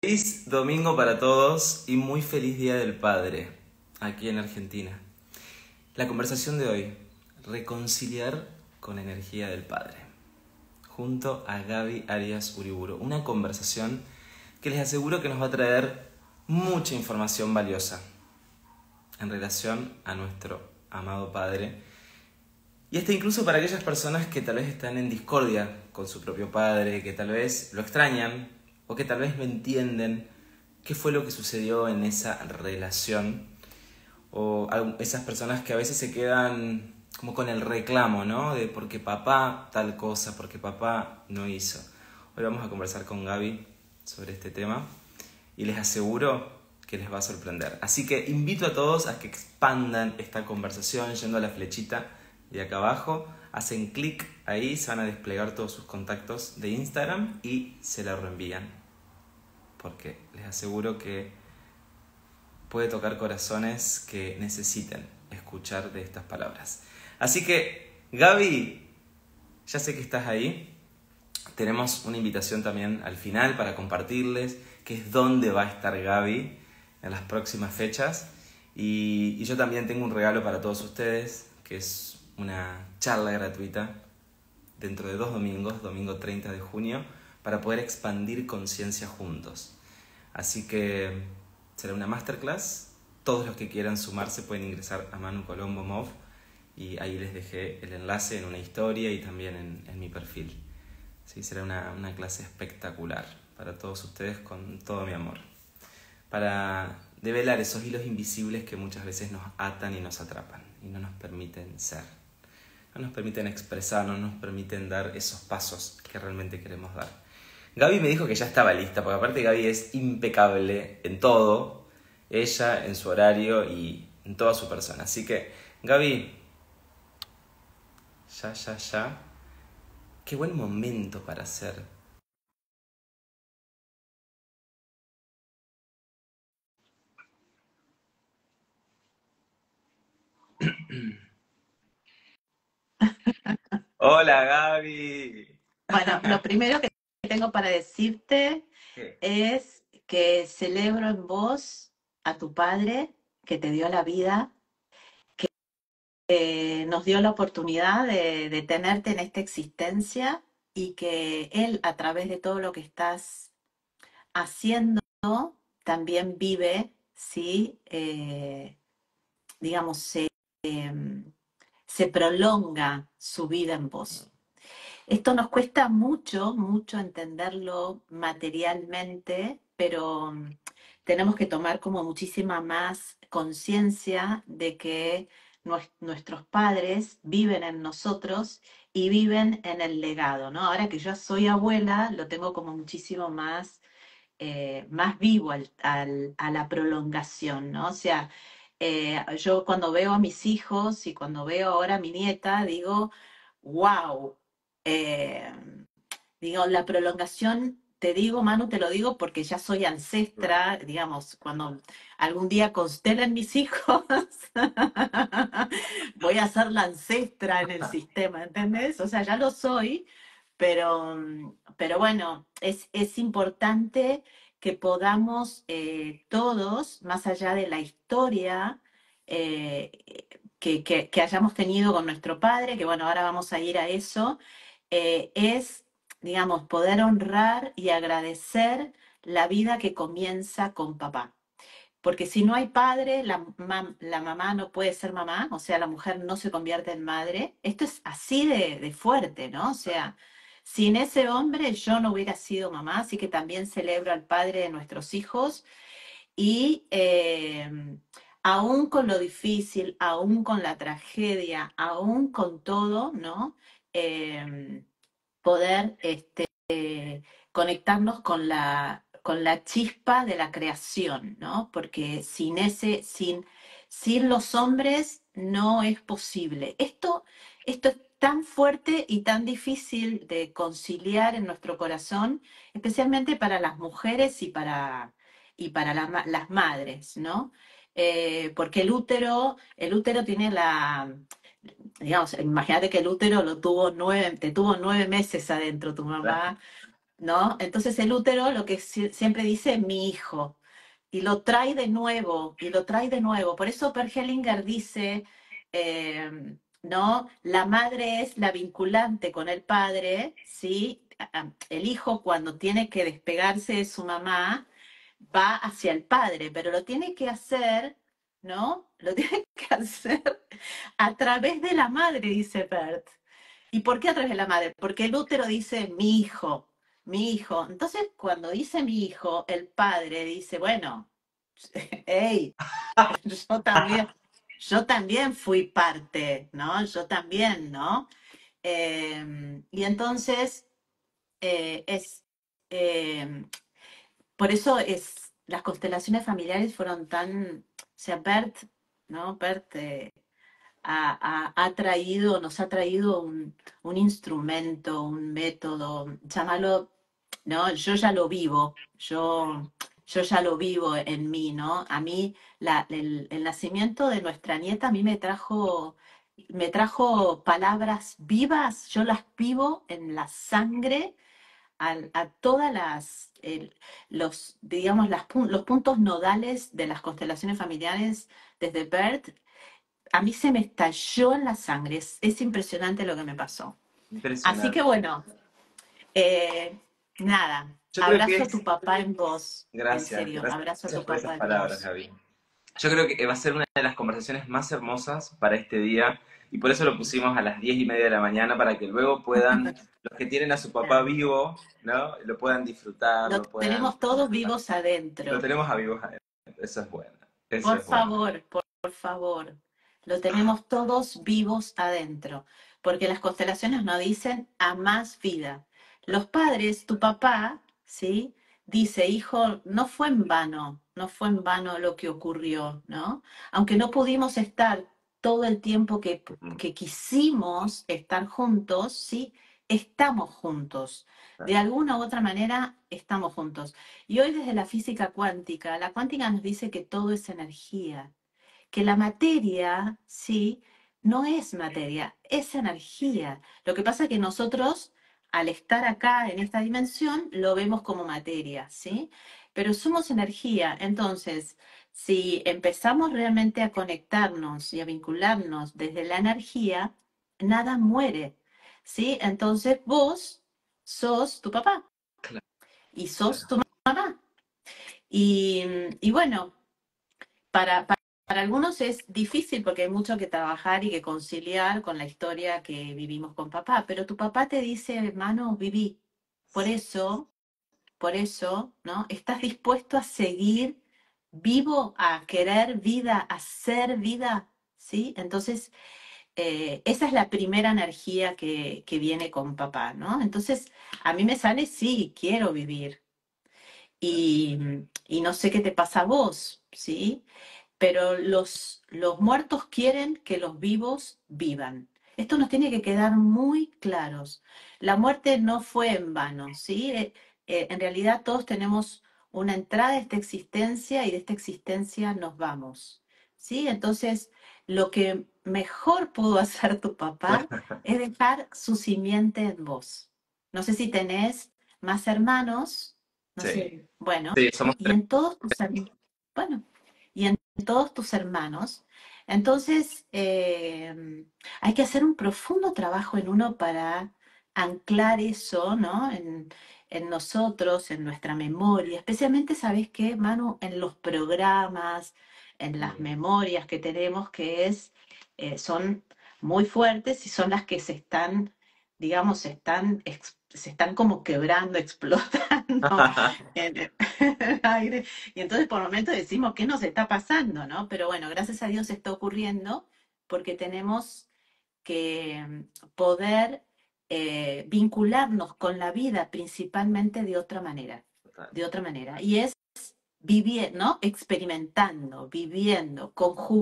Feliz domingo para todos y muy feliz Día del Padre aquí en Argentina. La conversación de hoy, reconciliar con energía del Padre, junto a Gaby Arias Uriburu. Una conversación que les aseguro que nos va a traer mucha información valiosa en relación a nuestro amado Padre. Y hasta incluso para aquellas personas que tal vez están en discordia con su propio padre, que tal vez lo extrañan o que tal vez no entienden qué fue lo que sucedió en esa relación, o esas personas que a veces se quedan como con el reclamo, ¿no? De porque papá tal cosa, porque papá no hizo. Hoy vamos a conversar con Gaby sobre este tema y les aseguro que les va a sorprender. Así que invito a todos a que expandan esta conversación yendo a la flechita de acá abajo, hacen clic ahí, se van a desplegar todos sus contactos de Instagram y se la reenvían, porque les aseguro que puede tocar corazones que necesiten escuchar de estas palabras. Así que, Gaby, ya sé que estás ahí. Tenemos una invitación también al final para compartirles que es dónde va a estar Gaby en las próximas fechas. Y yo también tengo un regalo para todos ustedes, que es una charla gratuita dentro de 2 domingos, domingo 30 de junio, para poder expandir conciencia juntos. Así que será una masterclass. Todos los que quieran sumarse pueden ingresar a Manu Colombo Mov y ahí les dejé el enlace en una historia y también en mi perfil. Sí, será una clase espectacular para todos ustedes con todo mi amor, para develar esos hilos invisibles que muchas veces nos atan y nos atrapan y no nos permiten ser, no nos permiten expresar, no nos permiten dar esos pasos que realmente queremos dar. Gaby me dijo que ya estaba lista, porque aparte Gaby es impecable en todo, ella en su horario y en toda su persona. Así que, Gaby, ya, qué buen momento para hacer. Hola, Gaby. Bueno, lo primero que tengo para decirte ¿Qué? es que celebro en vos a tu padre que te dio la vida, que nos dio la oportunidad de tenerte en esta existencia y que él, a través de todo lo que estás haciendo, también vive, ¿sí? Digamos, se prolonga su vida en vos. Esto nos cuesta mucho, mucho entenderlo materialmente, pero tenemos que tomar como muchísima más conciencia de que nuestros padres viven en nosotros y viven en el legado, ¿no? Ahora que yo soy abuela, lo tengo como muchísimo más, más vivo a la prolongación, ¿no? O sea, yo cuando veo a mis hijos y cuando veo ahora a mi nieta, digo, wow. Eh, Digo, la prolongación, te digo, Manu, te lo digo porque ya soy ancestra, digamos, cuando algún día constelen mis hijos, voy a ser la ancestra en el sistema, ¿entendés? O sea, ya lo soy, pero bueno, es importante que podamos todos, más allá de la historia, eh, que hayamos tenido con nuestro padre, que bueno, ahora vamos a ir a eso, es, digamos, poder honrar y agradecer la vida que comienza con papá. Porque si no hay padre, la mamá no puede ser mamá, o sea, la mujer no se convierte en madre. Esto es así de fuerte, ¿no? O sea, sin ese hombre yo no hubiera sido mamá, así que también celebro al padre de nuestros hijos y aún con lo difícil, aún con la tragedia, aún con todo, ¿no? Eh, Poder conectarnos con la chispa de la creación, ¿no? Porque sin los hombres no es posible. Esto es tan fuerte y tan difícil de conciliar en nuestro corazón, especialmente para las mujeres y para las madres, ¿no? Porque el útero tiene digamos, imagínate que el útero te tuvo 9 meses adentro tu mamá, ¿no? Entonces el útero lo que siempre dice mi hijo, y lo trae de nuevo, y lo trae de nuevo. Por eso Per Hellinger dice, ¿no? La madre es la vinculante con el padre, ¿sí? El hijo cuando tiene que despegarse de su mamá va hacia el padre, pero lo tiene que hacer, ¿no? Lo tiene que hacer a través de la madre, dice Bert. ¿Y por qué a través de la madre? Porque el útero dice mi hijo, mi hijo. Entonces, cuando dice mi hijo, el padre dice, bueno, hey, yo también, yo también fui parte, ¿no? Yo también, ¿no? Y entonces es, eh, por eso es, las constelaciones familiares fueron tan, o sea, Bert, ¿no? Bert ha traído, nos ha traído un instrumento, un método, llámalo, ¿no? Yo ya lo vivo, yo ya lo vivo en mí, ¿no? A mí el nacimiento de nuestra nieta a mí me trajo palabras vivas, yo las vivo en la sangre a todas los, digamos, los puntos nodales de las constelaciones familiares desde Bert a mí se me estalló en la sangre. Es impresionante lo que me pasó. Así que Impresionante. bueno, eh, nada, Yo creo que abrazo a tu es... papá en vos, en Gracias, serio, abrazo a gracias tu por esas papá en palabras, vos. Gaby. Yo creo que va a ser una de las conversaciones más hermosas para este día y por eso lo pusimos a las 10:30 de la mañana para que luego puedan, los que tienen a su papá Claro. vivo, ¿no? Lo puedan disfrutar, Lo lo puedan... tenemos todos vivos Lo adentro. tenemos a vivos adentro. Eso es bueno. Eso Por es bueno. favor, por favor. Lo tenemos todos vivos adentro, porque las constelaciones nos dicen a más vida. Los padres, tu papá, ¿sí? Dice, hijo, no fue en vano, no fue en vano lo que ocurrió, ¿no? Aunque no pudimos estar todo el tiempo Mm, que quisimos estar juntos, ¿sí? Estamos juntos. De claro. alguna u otra manera, estamos juntos. Y hoy desde la física cuántica, la cuántica nos dice que todo es energía, que la materia, sí, no es materia, es energía. Lo que pasa es que nosotros, al estar acá en esta dimensión, lo vemos como materia, ¿sí? Pero somos energía. Entonces, si empezamos realmente a conectarnos y a vincularnos desde la energía, nada muere, ¿sí? Entonces vos sos tu papá Claro, y sos claro. tu mamá. Y bueno, para algunos es difícil porque hay mucho que trabajar y que conciliar con la historia que vivimos con papá, pero tu papá te dice, hermano, viví. Por eso, por eso, ¿no? Estás dispuesto a seguir vivo, a querer vida, a ser vida, ¿sí? Entonces, esa es la primera energía que viene con papá, ¿no? Entonces, a mí me sale, sí, quiero vivir. Y, y no sé qué te pasa a vos, ¿sí? Pero los muertos quieren que los vivos vivan. Esto nos tiene que quedar muy claros. La muerte no fue en vano, ¿sí? En realidad todos tenemos una entrada a esta existencia y de esta existencia nos vamos, ¿sí? Entonces, lo que mejor pudo hacer tu papá es dejar su simiente en vos. No sé si tenés más hermanos, no Sí, sé, bueno, sí, somos y en todos tus hermanos, bueno, y en todos tus hermanos. Entonces, hay que hacer un profundo trabajo en uno para anclar eso, ¿no? En nosotros, en nuestra memoria, especialmente, ¿sabes qué, Manu? En los programas, en las tres. memorias que tenemos, son muy fuertes y son las que se están, digamos, se están como quebrando, explotando en el aire. Y entonces por momentos decimos, ¿qué nos está pasando, no? Pero bueno, gracias a Dios está ocurriendo porque tenemos que poder vincularnos con la vida principalmente Total. de otra manera. Y es viviendo, ¿no? Experimentando, viviendo,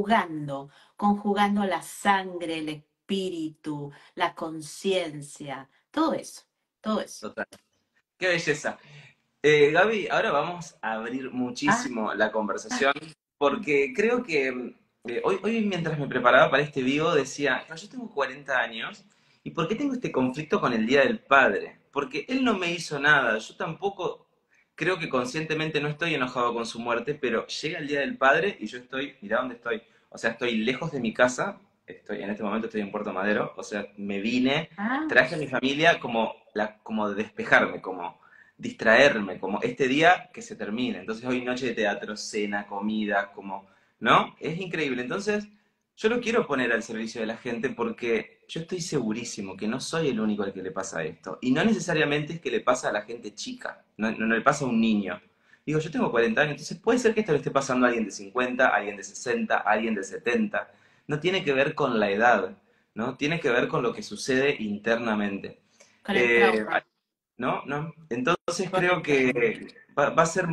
conjugando la sangre, el espíritu, la conciencia, todo eso, todo eso. Total. Qué belleza. Gaby, ahora vamos a abrir Ah, muchísimo la ah, conversación porque creo que hoy mientras me preparaba para este vivo decía, "No, yo tengo 40 años y ¿por qué tengo este conflicto con el Día del Padre? porque él no me hizo nada, yo tampoco creo que conscientemente no estoy enojado con su muerte, pero llega el Día del Padre y yo estoy, mirá dónde estoy, o sea, estoy lejos de mi casa, en este momento estoy en Puerto Madero, o sea, me vine, Ah, traje a mi familia como de despejarme, como distraerme, como este día que se termine. Entonces hoy noche de teatro, cena, comida, como, ¿no? Es increíble. Entonces, yo lo quiero poner al servicio de la gente porque yo estoy segurísimo que no soy el único al que le pasa esto. Y no necesariamente es que le pasa a la gente chica, no le pasa a un niño. Digo, yo tengo 40 años, entonces puede ser que esto le esté pasando a alguien de 50, a alguien de 60, a alguien de 70. No tiene que ver con la edad, ¿no? Tiene que ver con lo que sucede internamente. con el Eh, trauma, ¿No? ¿No? Entonces con creo el trauma. que va a ser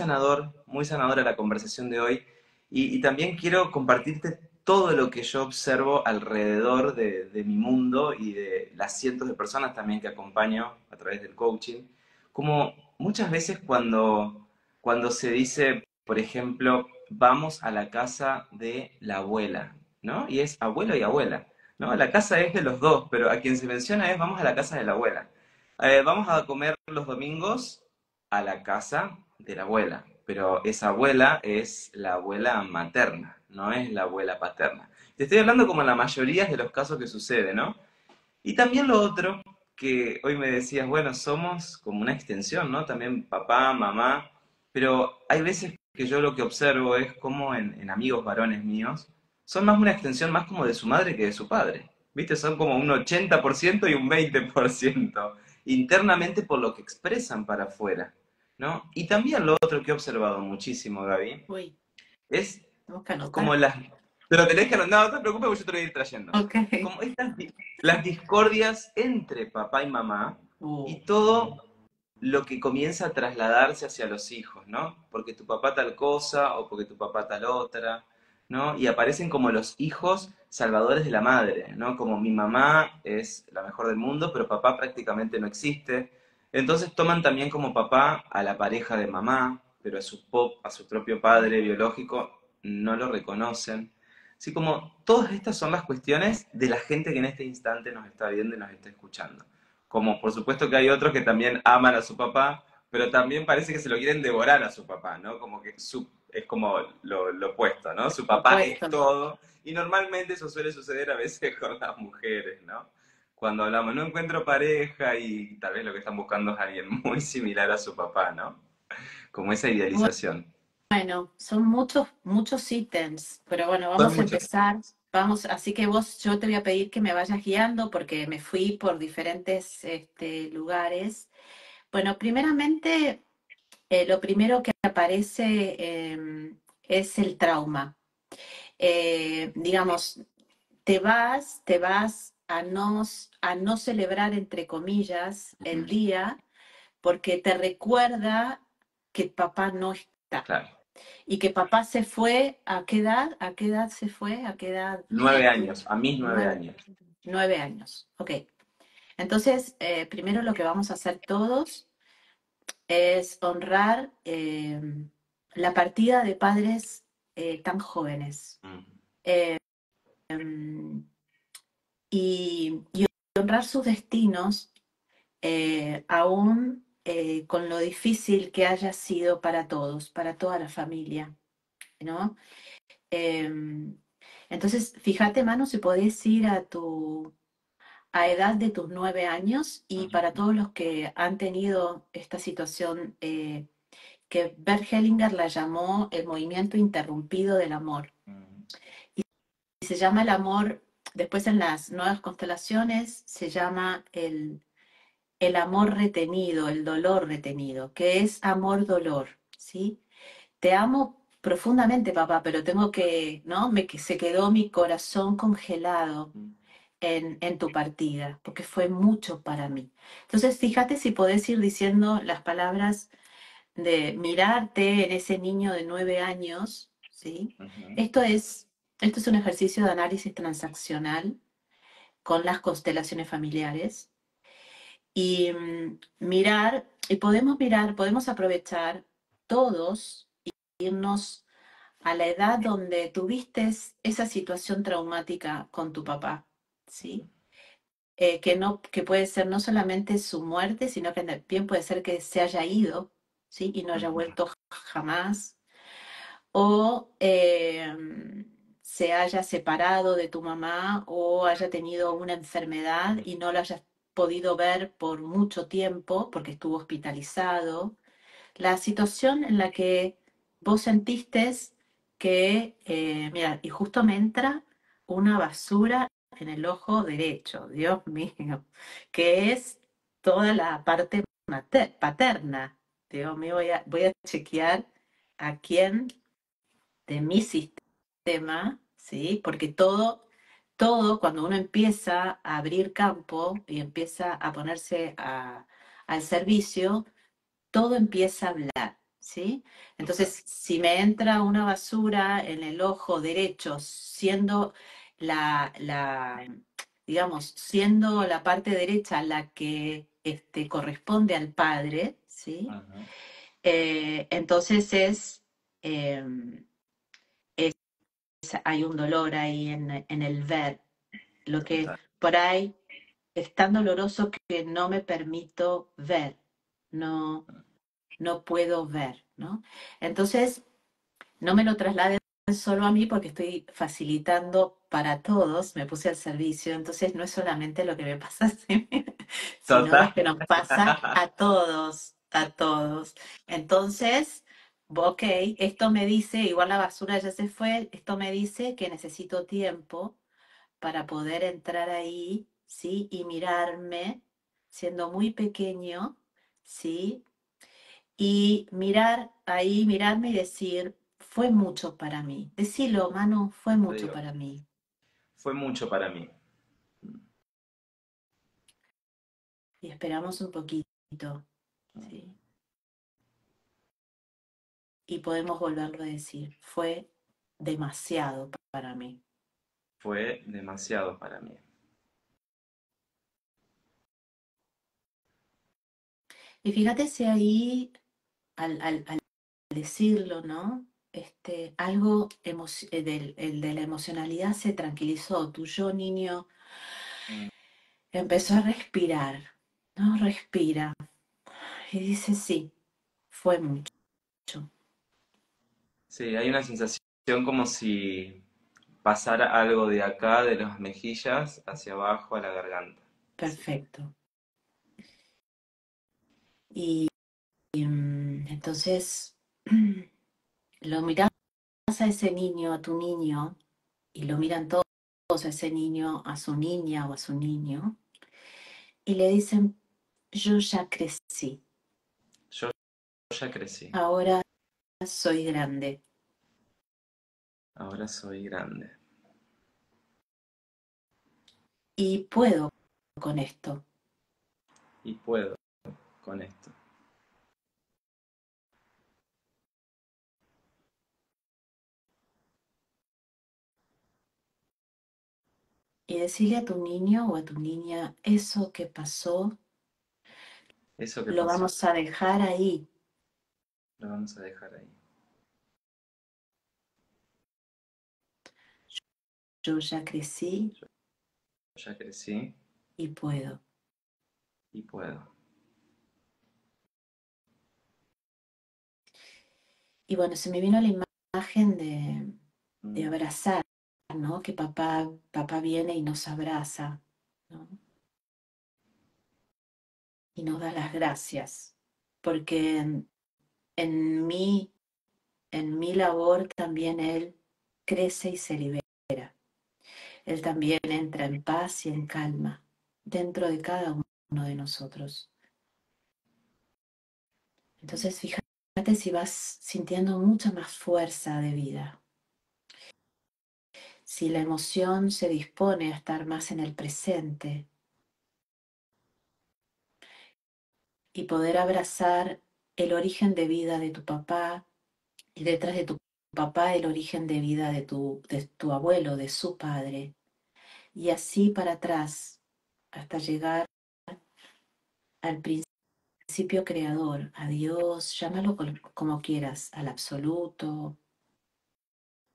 muy sanadora la conversación de hoy y también quiero compartirte todo lo que yo observo alrededor de mi mundo y de las cientos de personas también que acompaño a través del coaching, como muchas veces cuando se dice, por ejemplo, vamos a la casa de la abuela, ¿no? Y es abuelo y abuela, ¿no? La casa es de los dos, pero a quien se menciona es vamos a la casa de la abuela. Vamos a comer los domingos a la casa de la abuela, pero esa abuela es la abuela materna, no es la abuela paterna. Te estoy hablando como en la mayoría de los casos que sucede, ¿no? Y también lo otro, que hoy me decías, bueno, somos como una extensión, ¿no? También papá, mamá, pero hay veces que yo lo que observo es como en amigos varones míos, son más una extensión más como de su madre que de su padre. ¿Viste? Son como un 80% y un 20% internamente por lo que expresan para afuera, ¿no? Y también lo otro que he observado muchísimo, Gaby, Uy, es tengo que como anotar. las... Pero tenés que... No, no te preocupes porque yo te lo voy a ir trayendo. Ok. Como las discordias entre papá y mamá Uh, y todo lo que comienza a trasladarse hacia los hijos, ¿no? Porque tu papá tal cosa o porque tu papá tal otra, ¿no? Y aparecen como los hijos salvadores de la madre, ¿no? Como mi mamá es la mejor del mundo, pero papá prácticamente no existe. Entonces toman también como papá a la pareja de mamá, pero a su propio padre biológico no lo reconocen. Así como todas estas son las cuestiones de la gente que en este instante nos está viendo y nos está escuchando. Como por supuesto que hay otros que también aman a su papá, pero también parece que se lo quieren devorar a su papá, ¿no? Como que es como lo opuesto, ¿no? Su papá es opuesto. todo, y normalmente eso suele suceder a veces con las mujeres, ¿no? Cuando hablamos, no encuentro pareja y tal vez lo que están buscando es alguien muy similar a su papá, ¿no? Como esa idealización. Bueno, son muchos, muchos ítems, pero bueno, Son vamos a muchos. empezar. Vamos, así que yo te voy a pedir que me vayas guiando porque me fui por diferentes lugares. Bueno, primeramente, lo primero que aparece es el trauma. Digamos, te vas a no celebrar, entre comillas, el Ujú. día porque te recuerda que papá no está Claro. y que papá se fue. ¿A qué edad? ¿A qué edad se fue? ¿A qué edad? 9 años, a mis nueve Nueve, años. 9 años. Ok. Entonces, primero lo que vamos a hacer todos es honrar la partida de padres tan jóvenes. Mm. Eh, y honrar sus destinos, aún con lo difícil que haya sido para todos, para toda la familia, ¿no? Em, entonces, fíjate, Manu, si podés ir a edad de tus 9 años y para Ujú. todos los que han tenido esta situación que Bert Hellinger la llamó el movimiento interrumpido del amor. Mm. Y se llama el amor, después en las nuevas constelaciones, se llama el amor retenido, el dolor retenido, que es amor-dolor, ¿sí? Te amo profundamente, papá, pero tengo que, ¿no? Que se quedó mi corazón congelado Mm. en tu partida, porque fue mucho para mí. Entonces, fíjate si podés ir diciendo las palabras de mirarte en ese niño de 9 años, ¿sí? Ujú. Esto es, esto es un ejercicio de análisis transaccional con las constelaciones familiares y mirar, y podemos mirar, podemos aprovechar todos, irnos a la edad donde tuviste esa situación traumática con tu papá, ¿sí? que no, que puede ser no solamente su muerte, sino que también puede ser que se haya ido, ¿sí? Y no haya Ujú. vuelto jamás, o se haya separado de tu mamá o haya tenido una enfermedad y no la hayas podido ver por mucho tiempo porque estuvo hospitalizado. La situación en la que vos sentiste que, mira, y justo me entra una basura en el ojo derecho, Dios mío, que es toda la parte paterna. Dios mío, voy a chequear a quién de mi sistema, ¿sí? Porque todo, cuando uno empieza a abrir campo y empieza a ponerse al servicio, todo empieza a hablar, ¿sí? Entonces, Exacto. si me entra una basura en el ojo derecho, siendo digamos, siendo la parte derecha la que corresponde al padre, ¿sí? Ajá. Entonces em, hay un dolor ahí en el ver, lo que Total. por ahí es tan doloroso que no me permito ver, no, no puedo ver, ¿no? Entonces, no me lo trasladen solo a mí porque estoy facilitando para todos, me puse al servicio, entonces no es solamente lo que me pasa a mí, sino Total. lo que nos pasa a todos, a todos. Entonces, ok, esto me dice, igual la basura ya se fue, esto me dice que necesito tiempo para poder entrar ahí, ¿sí? Y mirarme, siendo muy pequeño, ¿sí? Y mirar ahí, mirarme y decir, fue mucho para mí. Decilo, Manu, fue Te mucho digo, para mí. fue mucho para mí. Y esperamos un poquito, ¿sí? Y podemos volverlo a decir, fue demasiado para mí. Fue demasiado para mí. Y fíjate si ahí, al decirlo, ¿no? Algo el de la emocionalidad se tranquilizó. Tu yo, niño, Mm. empezó a respirar, ¿no? Respira. Y dice, sí, fue mucho. Sí, hay una sensación como si pasara algo de acá, de las mejillas, hacia abajo a la garganta. Sí, Perfecto. Y entonces lo mirás a ese niño, a tu niño, y lo miran todos a ese niño, a su niña o a su niño, y le dicen, yo ya crecí, yo ya crecí, ahora soy grande ahora soy grande y puedo con esto. y puedo con esto. Y decirle a tu niño o a tu niña, eso que pasó, Eso que lo pasó, vamos a dejar ahí. lo vamos a dejar ahí. Yo ya crecí Yo ya crecí y puedo. y puedo. Y bueno, se me vino la imagen de Mm. abrazar, ¿no? Que papá viene y nos abraza, ¿no? Y nos da las gracias. Porque en en mi labor también él crece y se libera. Él también entra en paz y en calma dentro de cada uno de nosotros. Entonces, fíjate si vas sintiendo mucha más fuerza de vida, si la emoción se dispone a estar más en el presente y poder abrazar el origen de vida de tu papá y detrás de tu papá el origen de vida de tu abuelo, de su padre, y así para atrás hasta llegar al principio creador, a Dios, llámalo como quieras, al absoluto,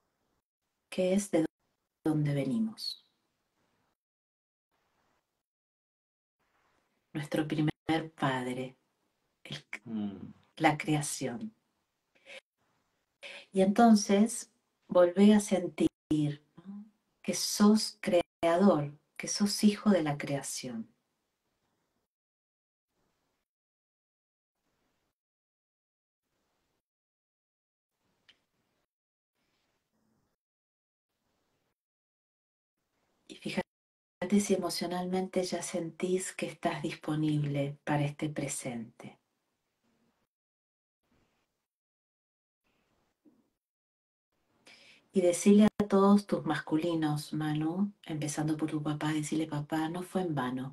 que es de donde venimos. nuestro primer padre, el- Mm. la creación. Y entonces volvé a sentir, ¿no?, que sos creador, que sos hijo de la creación. Y fíjate si emocionalmente ya sentís que estás disponible para este presente. Y decirle a todos tus masculinos, Manu, empezando por tu papá, decirle: papá, no fue en vano.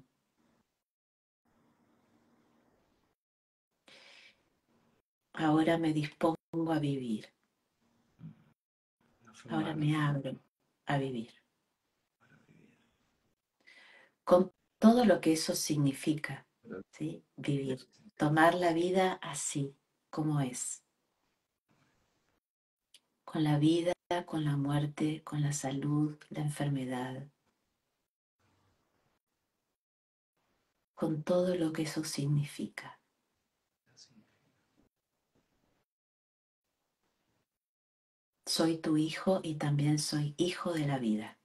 Ahora me dispongo a vivir. No fue en Ahora vano. me abro a vivir. Con todo lo que eso significa, Pero ¿sí? Vivir. Tomar la vida así, como es. Con la vida, con la muerte, con la salud, la enfermedad. Con todo lo que eso significa. Soy tu hijo y también soy hijo de la vida.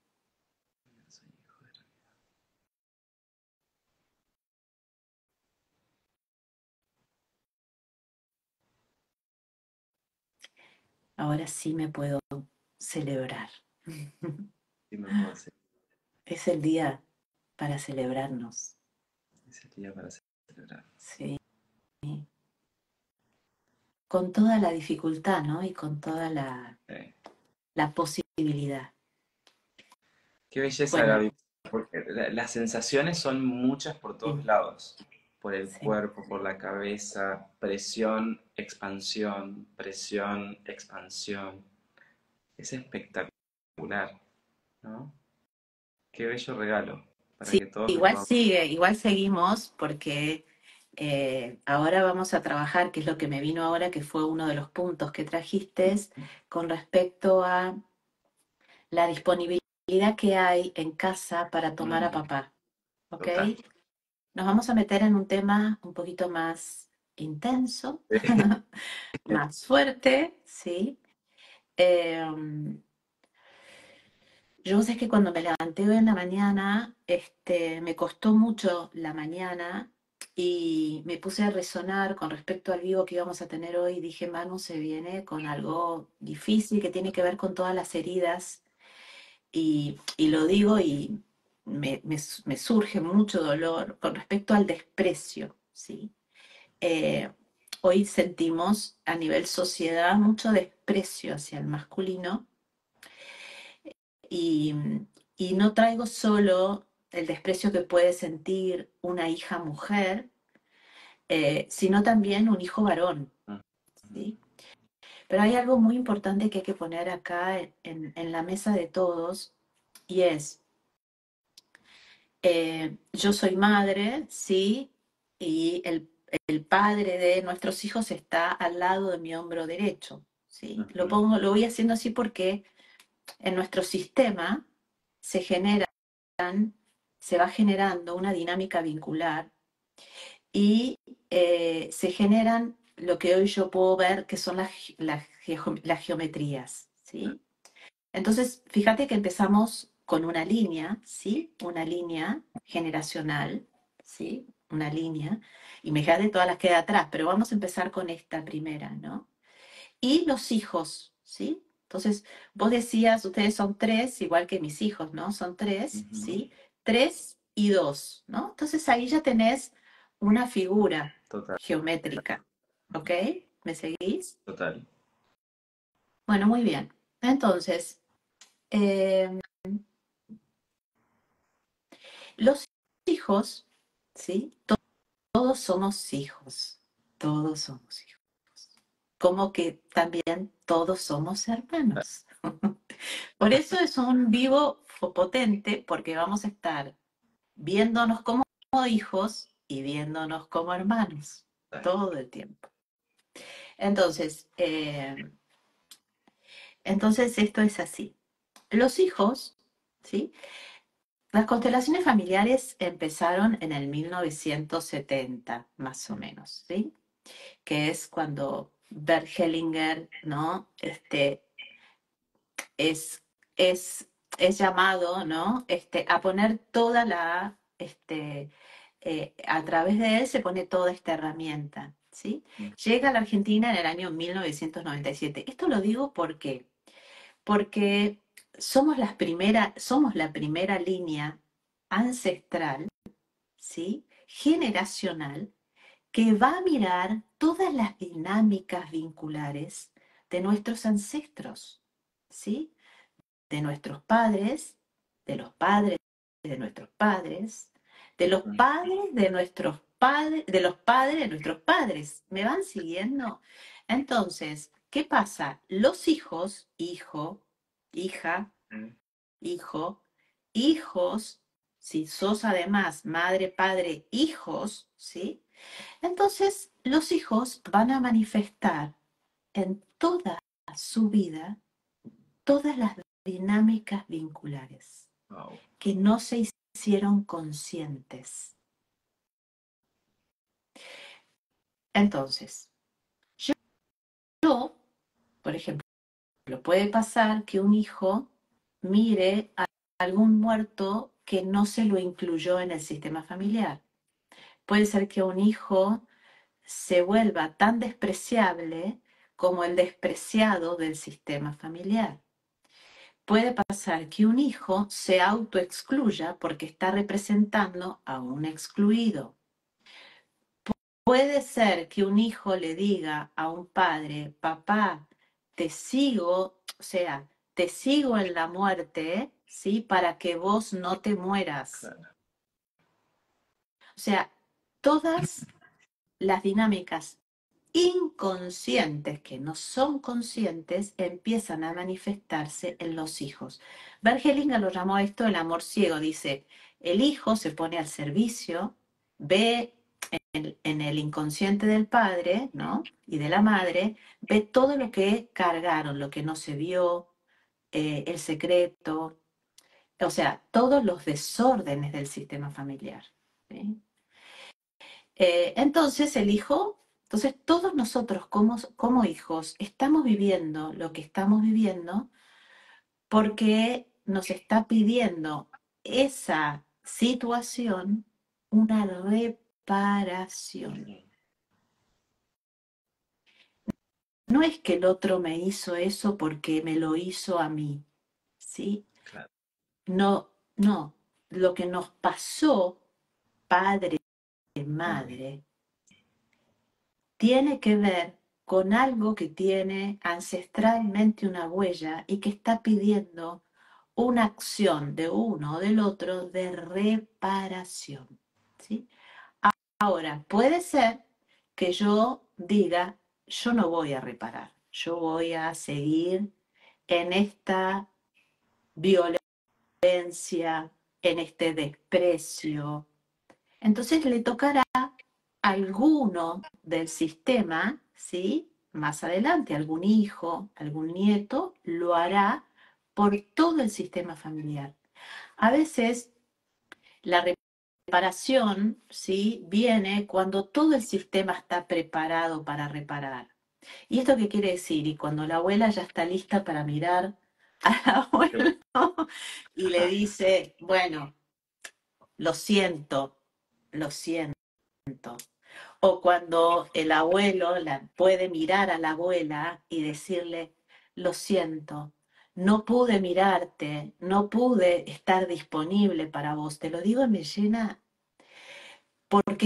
Ahora sí me puedo celebrar. sí me puedo hacer Es el día para celebrarnos. ese día para celebrar. Sí. Con toda la dificultad, ¿no? Y con toda Sí. la posibilidad. Qué belleza, Bueno, Gaby, porque las sensaciones son muchas por todos sí, lados, por el sí. cuerpo, por la cabeza, presión, expansión. Es espectacular, ¿no? Qué bello regalo para Sí, que todos lo igual podamos. sigue, igual seguimos porque ahora vamos a trabajar, que es lo que me vino ahora, que fue uno de los puntos que trajiste, con respecto a la disponibilidad que hay en casa para tomar a Mm, papá, ¿ok? total. Nos vamos a meter en un tema un poquito más intenso, más fuerte, ¿sí? Em, Yo sé que cuando me levanté hoy en la mañana, me costó mucho la mañana y me puse a resonar con respecto al vivo que íbamos a tener hoy. Dije: Manu se viene con algo difícil que tiene que ver con todas las heridas, y lo digo y me surge mucho dolor con respecto al desprecio, ¿sí? Eh, Hoy sentimos a nivel sociedad mucho desprecio hacia el masculino. Y, y no traigo solo el desprecio que puede sentir una hija mujer, sino también un hijo varón, ¿sí? Pero hay algo muy importante que hay que poner acá en la mesa de todos, y es, yo soy madre, ¿sí? Y el padre de nuestros hijos está al lado de mi hombro derecho, ¿sí? Lo voy haciendo así porque en nuestro sistema se generan, se va generando una dinámica vincular y se generan lo que hoy yo puedo ver que son las geometrías, ¿sí? Entonces, fíjate que empezamos con una línea, ¿sí? Una línea generacional, ¿sí? Una línea. Y me de todas las que hay atrás, pero vamos a empezar con esta primera, ¿no? Y los hijos, ¿sí? Entonces, vos decías, ustedes son tres, igual que mis hijos, ¿no? Son tres, Ujú. ¿sí? Tres y dos, ¿no? Entonces ahí ya tenés una figura Total, geométrica, ¿ok? ¿Me seguís? total. Bueno, muy bien. Entonces, eh, los hijos, ¿sí? Todos somos hijos, todos somos hijos. Como que también todos somos hermanos. Por eso es un vivo potente, porque vamos a estar viéndonos como hijos y viéndonos como hermanos todo el tiempo. Entonces, entonces esto es así. Los hijos, ¿sí? Las constelaciones familiares empezaron en el 1970, más o menos, ¿sí? Que es cuando Bert Hellinger, ¿no? Es, es, es llamado, ¿no? A poner toda a través de él se pone toda esta herramienta, ¿sí? Llega a la Argentina en el año 1997. Esto lo digo porque somos la primera línea ancestral, ¿sí? Generacional, que va a mirar todas las dinámicas vinculares de nuestros ancestros, ¿sí? De nuestros padres, de los padres de nuestros padres, de los padres de nuestros padres, de los padres de nuestros padres. ¿Me van siguiendo? Entonces, ¿qué pasa? Los hijos, hija, hijo, hijos, si sos además madre, padre, hijos, ¿sí? Entonces, los hijos van a manifestar en toda su vida todas las dinámicas vinculares Wow. que no se hicieron conscientes. Entonces, yo, por ejemplo, puede pasar que un hijo mire a algún muerto que no se lo incluyó en el sistema familiar. Puede ser que un hijo se vuelva tan despreciable como el despreciado del sistema familiar. Puede pasar que un hijo se autoexcluya porque está representando a un excluido. Puede ser que un hijo le diga a un padre, papá, te sigo, o sea, te sigo en la muerte, ¿sí? Para que vos no te mueras. Claro. O sea, todas las dinámicas inconscientes que no son conscientes empiezan a manifestarse en los hijos. Bergelinger lo llamó a esto el amor ciego. Dice, el hijo se pone al servicio, ve en el inconsciente del padre, ¿no? Y de la madre, ve todo lo que cargaron, lo que no se vio, el secreto, o sea, todos los desórdenes del sistema familiar. ¿Sí? Entonces el hijo, entonces todos nosotros como hijos estamos viviendo lo que estamos viviendo porque nos está pidiendo esa situación una reparación. No es que el otro me hizo eso porque me lo hizo a mí, ¿sí? Claro. No, no. Lo que nos pasó, padre, madre, tiene que ver con algo que tiene ancestralmente una huella y que está pidiendo una acción de uno o del otro de reparación, ¿sí? Ahora, puede ser que yo diga, yo no voy a reparar, yo voy a seguir en esta violencia, en este desprecio. Entonces le tocará a alguno del sistema, ¿sí? Más adelante, algún hijo, algún nieto, lo hará por todo el sistema familiar. A veces la reparación, ¿sí? Viene cuando todo el sistema está preparado para reparar. ¿Y esto qué quiere decir? Y cuando la abuela ya está lista para mirar al abuelo y le dice, bueno, lo siento, lo siento. O cuando el abuelo puede mirar a la abuela y decirle, lo siento, no pude mirarte, no pude estar disponible para vos. Te lo digo y me llena porque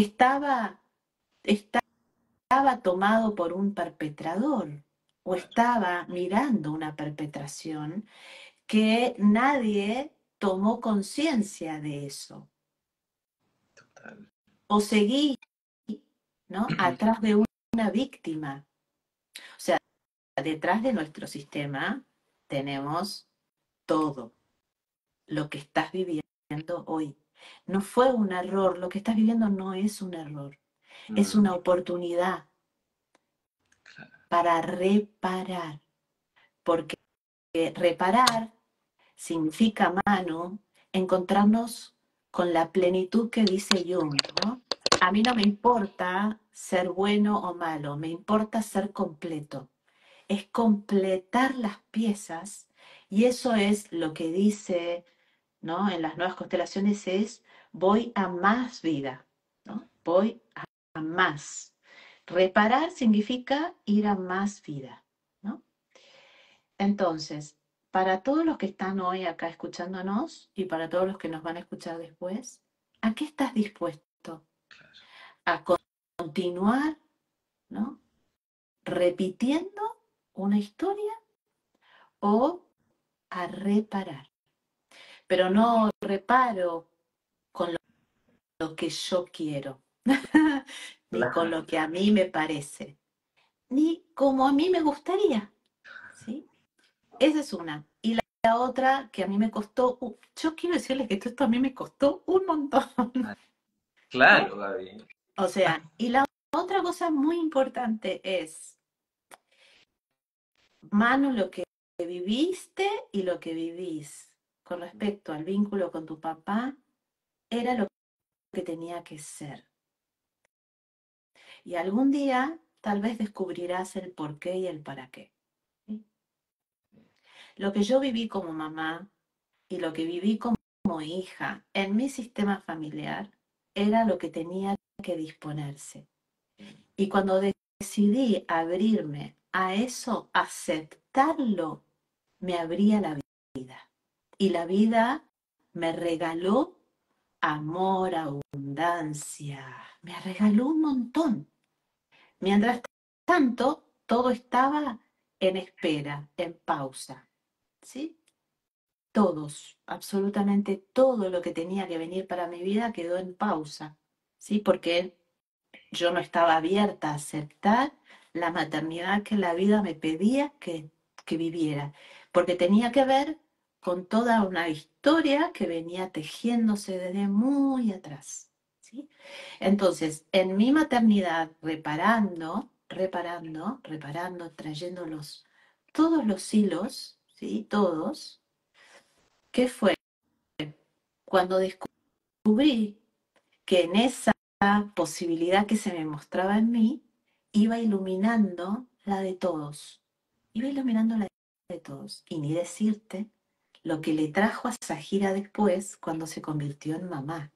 estaba tomado por un perpetrador o estaba mirando una perpetración que nadie tomó conciencia de eso. Total. O seguí, ¿no? Atrás de una víctima. O sea, detrás de nuestro sistema tenemos todo lo que estás viviendo hoy. No fue un error, lo que estás viviendo no es un error, es una oportunidad Claro. para reparar, porque reparar significa, Manu, encontrarnos con la plenitud que dice Jung, ¿no? A mí no me importa ser bueno o malo, me importa ser completo. Es completar las piezas y eso es lo que dice, ¿no? En las nuevas constelaciones es voy a más vida, ¿no? Voy a más. Reparar significa ir a más vida, ¿no? Entonces, para todos los que están hoy acá escuchándonos y para todos los que nos van a escuchar después, ¿a qué estás dispuesto? ¿A continuar, ¿no? Repitiendo una historia o a reparar? Pero no reparo con lo que yo quiero, ni con lo que a mí me parece, ni como a mí me gustaría, ¿sí? Esa es una. Y la otra que a mí me costó, yo quiero decirles que esto a mí me costó un montón, ¿no? Claro, Gaby. O sea, y la otra cosa muy importante es, Manu, lo que viviste y lo que vivís con respecto al vínculo con tu papá era lo que tenía que ser. Y algún día tal vez descubrirás el por qué y el para qué. ¿Sí? Lo que yo viví como mamá y lo que viví como hija en mi sistema familiar era lo que tenía que disponerse. Y cuando decidí abrirme a eso, aceptarlo, me abría la vida. Y la vida me regaló amor, abundancia, me regaló un montón. Mientras tanto, todo estaba en espera, en pausa, ¿sí? Todos, absolutamente todo lo que tenía que venir para mi vida quedó en pausa, ¿sí? Porque yo no estaba abierta a aceptar la maternidad que la vida me pedía que viviera, porque tenía que ver con toda una historia que venía tejiéndose desde muy atrás, ¿sí? Entonces, en mi maternidad, reparando, trayéndolos todos los hilos, ¿sí? Todos, ¿qué fue? Cuando descubrí que en esa posibilidad que se me mostraba en mí, iba iluminando la de todos, iba iluminando la de todos. Y ni decirte lo que le trajo a Sahira después cuando se convirtió en mamá.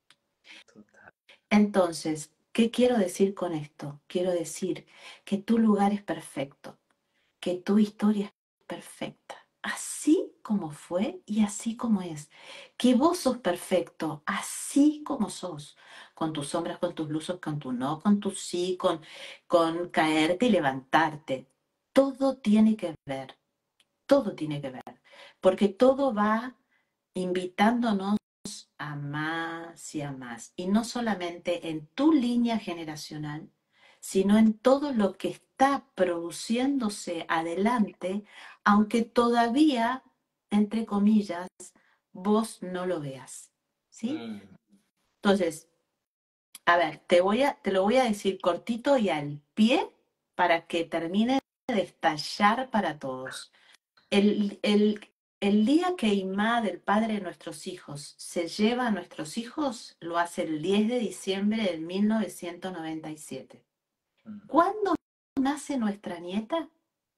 Entonces, ¿qué quiero decir con esto? Quiero decir que tu lugar es perfecto, que tu historia es perfecta, así como fue y así como es. Que vos sos perfecto, así como sos, con tus sombras, con tus luces, con tu no, con tu sí, con caerte y levantarte. Todo tiene que ver, todo tiene que ver, porque todo va invitándonos a más y a más. Y no solamente en tu línea generacional, sino en todo lo que está produciéndose adelante, aunque todavía, entre comillas, vos no lo veas. ¿Sí? Entonces, a ver, te lo voy a decir cortito y al pie para que termine de estallar para todos. El, el, el día que Imad, el padre de nuestros hijos, se lleva a nuestros hijos, lo hace el 10 de diciembre de 1997. ¿Cuándo nace nuestra nieta?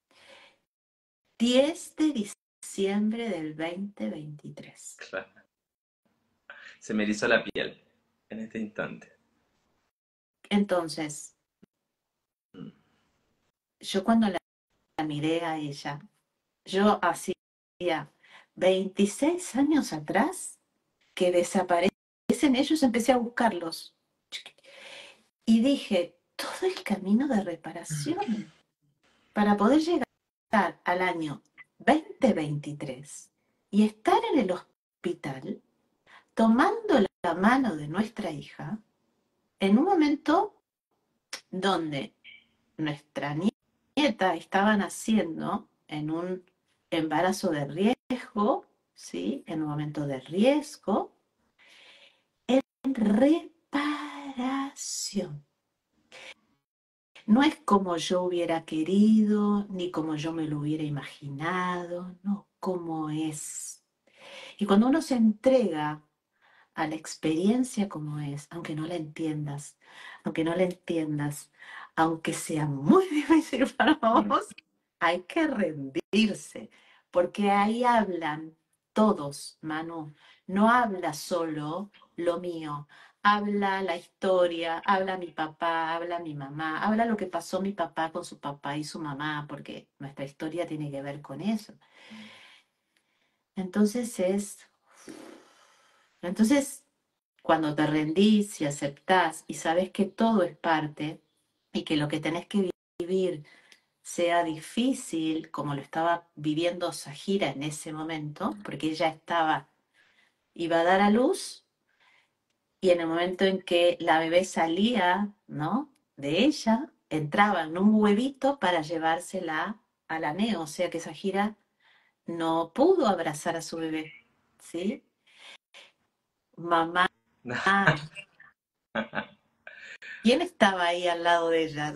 10 de diciembre del 2023. Claro. Se me erizó la piel en este instante. Entonces, yo cuando la miré a ella, yo hacía 26 años atrás que desaparecen ellos, empecé a buscarlos. Y dije, todo el camino de reparación para poder llegar al año 2023 y estar en el hospital tomando la mano de nuestra hija en un momento donde nuestra nieta estaba naciendo en un embarazo de riesgo, ¿sí? En un momento de riesgo, en reparación. No es como yo hubiera querido, ni como yo me lo hubiera imaginado, no, como es. Y cuando uno se entrega a la experiencia como es, aunque no la entiendas, aunque no la entiendas, aunque sea muy difícil para vos, hay que rendirse, porque ahí hablan todos, Manu. No habla solo lo mío, habla la historia, habla mi papá, habla mi mamá, habla lo que pasó mi papá con su papá y su mamá, porque nuestra historia tiene que ver con eso. Entonces entonces cuando te rendís y aceptás y sabes que todo es parte y que lo que tenés que vivir sea difícil, como lo estaba viviendo Sahira en ese momento, porque ella iba a dar a luz y en el momento en que la bebé salía, ¿no? De ella, entraba en un huevito para llevársela a la neo, o sea que Sahira no pudo abrazar a su bebé, ¿sí? Mamá, ¿quién estaba ahí al lado de ella?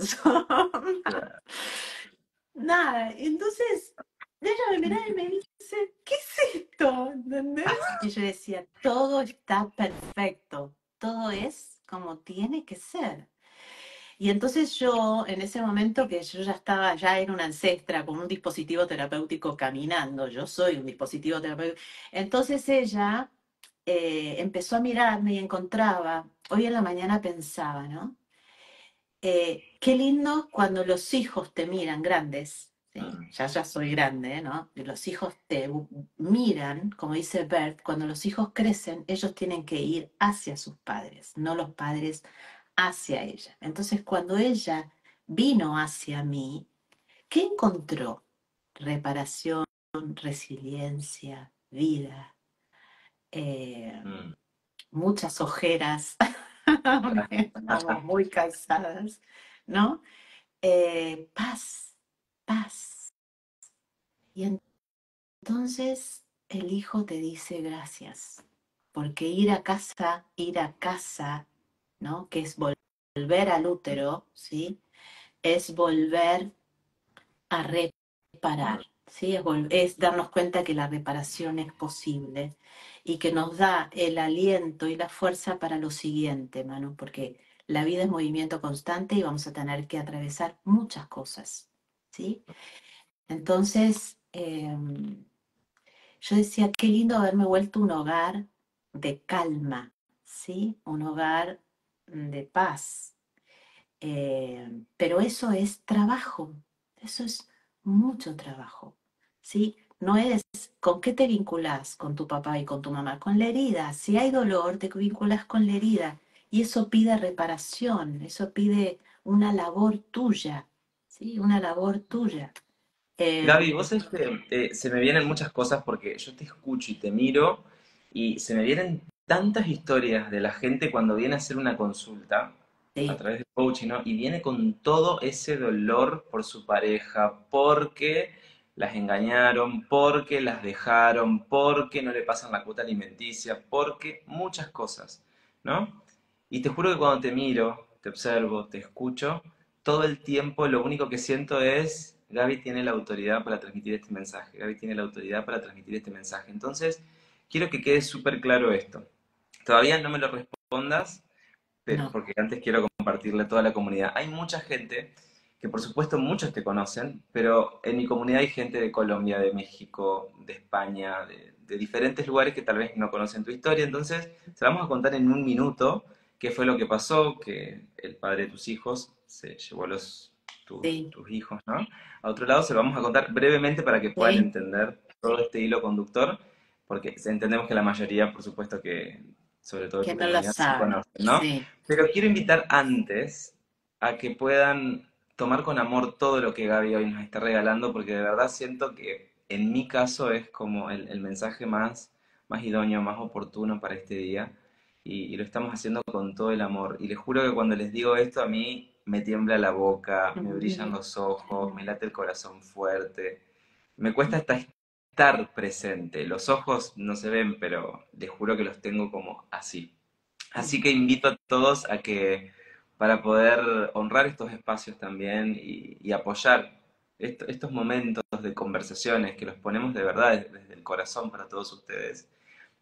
Nada, entonces ella me miraba y me dice, ¿qué es esto? ¿Entendés? Y yo decía, todo está perfecto, todo es como tiene que ser. Y entonces yo, en ese momento que yo ya era una ancestra con un dispositivo terapéutico caminando, yo soy un dispositivo terapéutico, entonces ella empezó a mirarme y encontraba, hoy en la mañana pensaba, ¿no? Qué lindo cuando los hijos te miran grandes, ¿sí? Ya soy grande, ¿no? Y los hijos te miran, como dice Bert, cuando los hijos crecen, ellos tienen que ir hacia sus padres, no los padres hacia ella. Entonces, cuando ella vino hacia mí, ¿qué encontró? Reparación, resiliencia, vida, eh, Mm. muchas ojeras, estamos muy cansadas, ¿no? Paz, paz. Y entonces el hijo te dice gracias, porque ir a casa, ¿no? Que es volver al útero, ¿sí? Es volver a reparar, ¿sí? Es darnos cuenta que la reparación es posible y que nos da el aliento y la fuerza para lo siguiente, Manu, porque la vida es movimiento constante y vamos a tener que atravesar muchas cosas, ¿sí? Entonces, yo decía, qué lindo haberme vuelto un hogar de calma, ¿sí? Un hogar de paz. Pero eso es trabajo, eso es mucho trabajo, ¿sí? No es con qué te vinculas con tu papá y con tu mamá, con la herida. Si hay dolor, te vinculas con la herida. Y eso pide reparación, eso pide una labor tuya, ¿sí? Una labor tuya. Gaby, Em, vos es que se me vienen muchas cosas porque yo te escucho y te miro y se me vienen tantas historias de la gente cuando viene a hacer una consulta a sí, través de coaching, ¿no? Y viene con todo ese dolor por su pareja, porque las engañaron, porque las dejaron, porque no le pasan la cuota alimenticia, porque muchas cosas, ¿no? Y te juro que cuando te miro, te observo, te escucho, todo el tiempo lo único que siento es, Gaby tiene la autoridad para transmitir este mensaje, Gaby tiene la autoridad para transmitir este mensaje. Entonces, quiero que quede súper claro esto. Todavía no me lo respondas, no, porque antes quiero compartirle a toda la comunidad. Hay mucha gente, que por supuesto muchos te conocen, pero en mi comunidad hay gente de Colombia, de México, de España, de diferentes lugares que tal vez no conocen tu historia. Entonces, se la vamos a contar en un minuto qué fue lo que pasó, que el padre de tus hijos se llevó sí, tus hijos, ¿no? A otro lado se lo vamos a contar brevemente para que puedan sí, entender todo este hilo conductor, porque entendemos que la mayoría, por supuesto que, sobre todo que tu no lo comunidad, sí sabe, conoce, ¿no? sí, Pero quiero invitar antes a que puedan tomar con amor todo lo que Gaby hoy nos está regalando, porque de verdad siento que en mi caso es como el mensaje más idóneo, más oportuno para este día, y lo estamos haciendo con todo el amor. Y les juro que cuando les digo esto, a mí me tiembla la boca, me brillan los ojos, me late el corazón fuerte, me cuesta hasta estar presente. Los ojos no se ven, pero les juro que los tengo como así. Así que invito a todos a que para poder honrar estos espacios también y apoyar estos momentos de conversaciones que los ponemos de verdad desde el corazón para todos ustedes,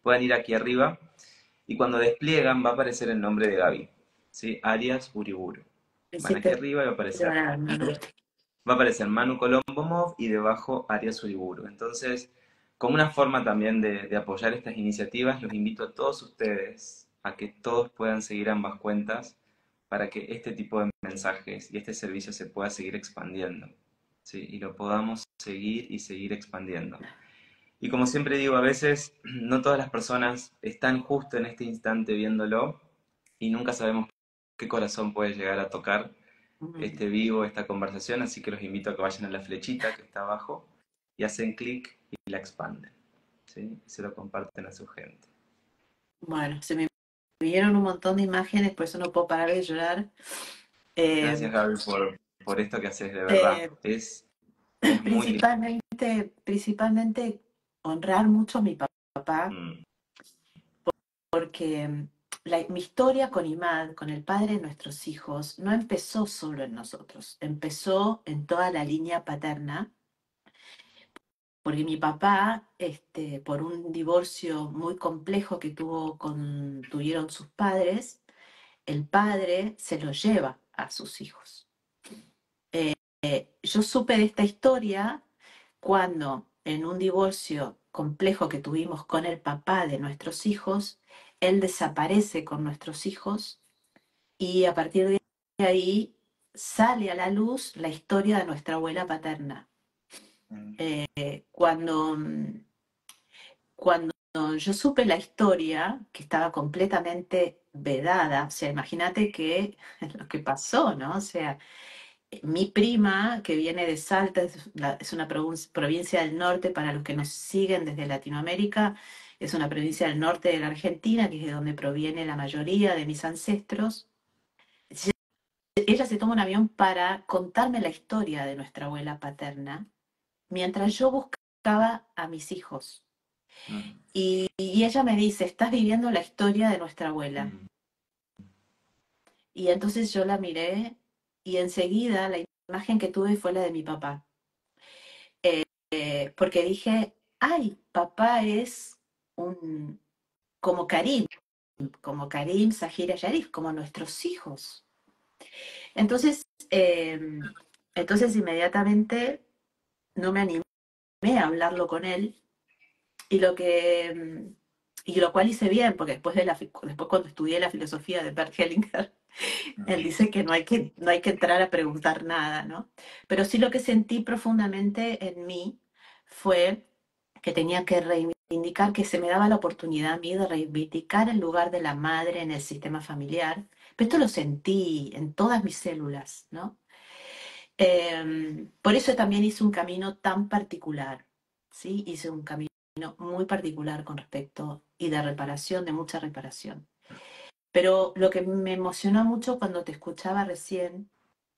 pueden ir aquí arriba y cuando despliegan va a aparecer el nombre de Gaby, ¿sí? Arias Uriburu. Me Van aquí hiciste arriba y llorar, Manu. va a aparecer Manu Colombomov y debajo Arias Uriburu. Entonces, como una forma también de apoyar estas iniciativas, los invito a todos ustedes a que todos puedan seguir ambas cuentas para que este tipo de mensajes y este servicio se pueda seguir expandiendo, ¿sí? Y lo podamos seguir y seguir expandiendo. Y como siempre digo, a veces no todas las personas están justo en este instante viéndolo y nunca sabemos qué corazón puede llegar a tocar Mm. este vivo, esta conversación, así que los invito a que vayan a la flechita que está abajo y hacen clic y la expanden, ¿sí? Y se lo comparten a su gente. Bueno, se me vieron un montón de imágenes, por eso no puedo parar de llorar. Eh, Gracias Gaby por esto que haces, de verdad. eh, Es muy lindo. principalmente honrar mucho a mi papá, Mm, porque mi historia con Imad, con el padre de nuestros hijos, no empezó solo en nosotros, empezó en toda la línea paterna, porque mi papá, por un divorcio muy complejo que tuvieron sus padres, el padre se lo lleva a sus hijos. Yo supe de esta historia cuando en un divorcio complejo que tuvimos con el papá de nuestros hijos, él desaparece con nuestros hijos y a partir de ahí sale a la luz la historia de nuestra abuela paterna. mm, Cuando, cuando yo supe la historia, que estaba completamente vedada, o sea, imagínate que lo que pasó, ¿no? O sea, mi prima, que viene de Salta, es una provincia del norte, para los que nos siguen desde Latinoamérica, es una provincia del norte de la Argentina, que es de donde proviene la mayoría de mis ancestros. Ella se toma un avión para contarme la historia de nuestra abuela paterna, mientras yo buscaba a mis hijos. mm, Y ella me dice, estás viviendo la historia de nuestra abuela. mm. Y entonces yo la miré y enseguida la imagen que tuve fue la de mi papá. Porque dije, ay, papá es un, como Karim, Sahira Yarif, como nuestros hijos. Entonces, eh, entonces inmediatamente no me animé a hablarlo con él y y lo cual hice bien, porque después cuando estudié la filosofía de Bert Hellinger, él dice que no hay que entrar a preguntar nada, ¿no? Pero sí lo que sentí profundamente en mí fue que tenía que reivindicar, que se me daba la oportunidad a mí de reivindicar el lugar de la madre en el sistema familiar. Pero esto lo sentí en todas mis células, ¿no? Por eso también hice un camino tan particular, ¿sí? Hice un camino muy particular con respecto y de reparación, de mucha reparación. Pero lo que me emocionó mucho cuando te escuchaba recién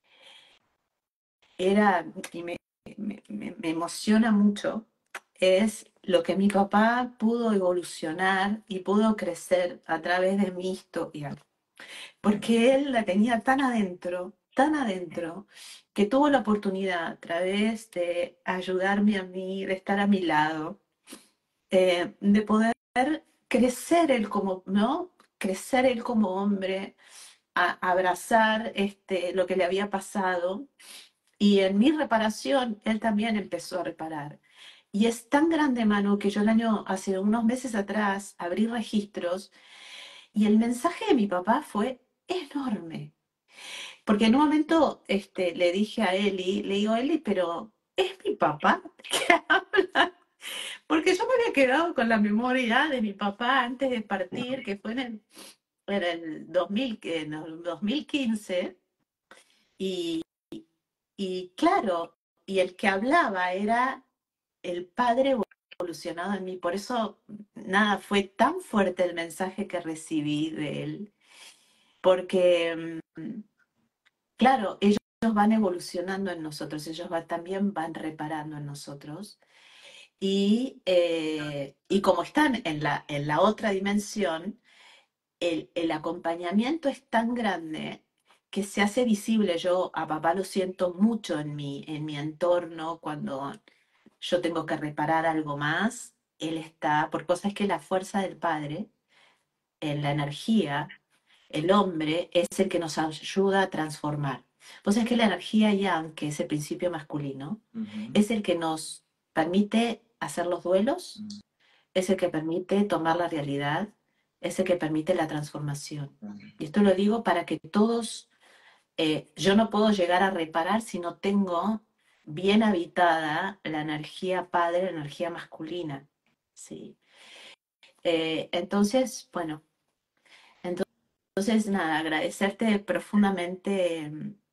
era, y me emociona mucho, es lo que mi papá pudo evolucionar y pudo crecer a través de mi historia, porque él la tenía tan adentro, que tuvo la oportunidad a través de ayudarme a mí, de estar a mi lado, de poder crecer él como, ¿no? Crecer él como hombre, abrazar lo que le había pasado. Y en mi reparación, él también empezó a reparar. Y es tan grande, Manu, que yo hace unos meses atrás, abrí registros y el mensaje de mi papá fue enorme. Porque en un momento le dije a Eli, le digo, Eli, pero ¿es mi papá que habla? Porque yo me había quedado con la memoria de mi papá antes de partir, que fue en el 2000, en el 2015, y, y claro, y el que hablaba era el padre evolucionado en mí. Por eso, nada, fue tan fuerte el mensaje que recibí de él, porque, claro, ellos van evolucionando en nosotros, también van reparando en nosotros. Y como están en la otra dimensión, el acompañamiento es tan grande que se hace visible. Yo a papá lo siento mucho en mi entorno cuando yo tengo que reparar algo más. él está, por cosas que la fuerza del padre, en la energía, el hombre es el que nos ayuda a transformar. Pues es que la energía yang, que es el principio masculino, Ujú. es el que nos permite hacer los duelos, Mm, es el que permite tomar la realidad, es el que permite la transformación. mm, Y esto lo digo para que todos, yo no puedo llegar a reparar si no tengo bien habitada la energía padre, la energía masculina. ¿Sí? Entonces, bueno, entonces nada, agradecerte profundamente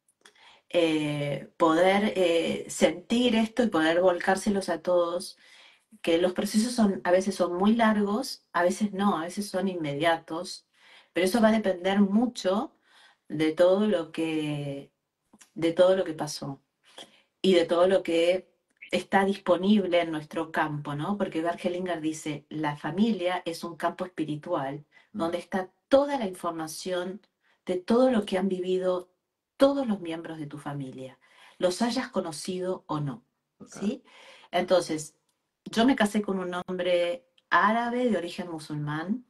poder sentir esto y poder volcárselos a todos, que los procesos son, a veces son muy largos, a veces no, a veces son inmediatos, pero eso va a depender mucho de todo lo que, de todo lo que pasó y de todo lo que está disponible en nuestro campo, ¿no? Porque Bert Hellinger dice, la familia es un campo espiritual mm. donde está toda la información de todo lo que han vivido todos los miembros de tu familia, los hayas conocido o no, Total. ¿sí? Entonces, yo me casé con un hombre árabe de origen musulmán,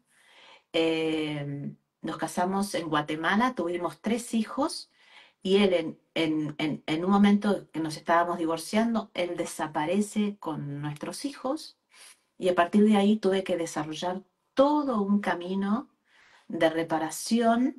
nos casamos en Guatemala, tuvimos 3 hijos y él en un momento que nos estábamos divorciando, él desaparece con nuestros hijos y a partir de ahí tuve que desarrollar todo un camino de reparación,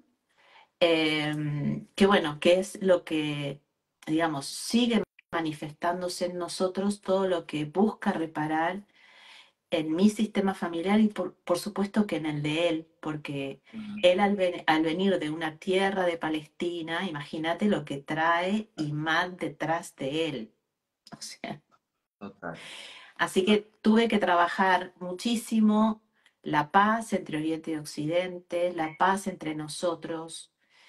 que bueno, que es lo que, digamos, sigue manifestándose en nosotros, todo lo que busca reparar en mi sistema familiar y por supuesto que en el de él, porque Mm, él al venir de una tierra de Palestina, imagínate lo que trae Imán detrás de él. O sea, total. así que tuve que trabajar muchísimo la paz entre Oriente y Occidente, la paz entre nosotros,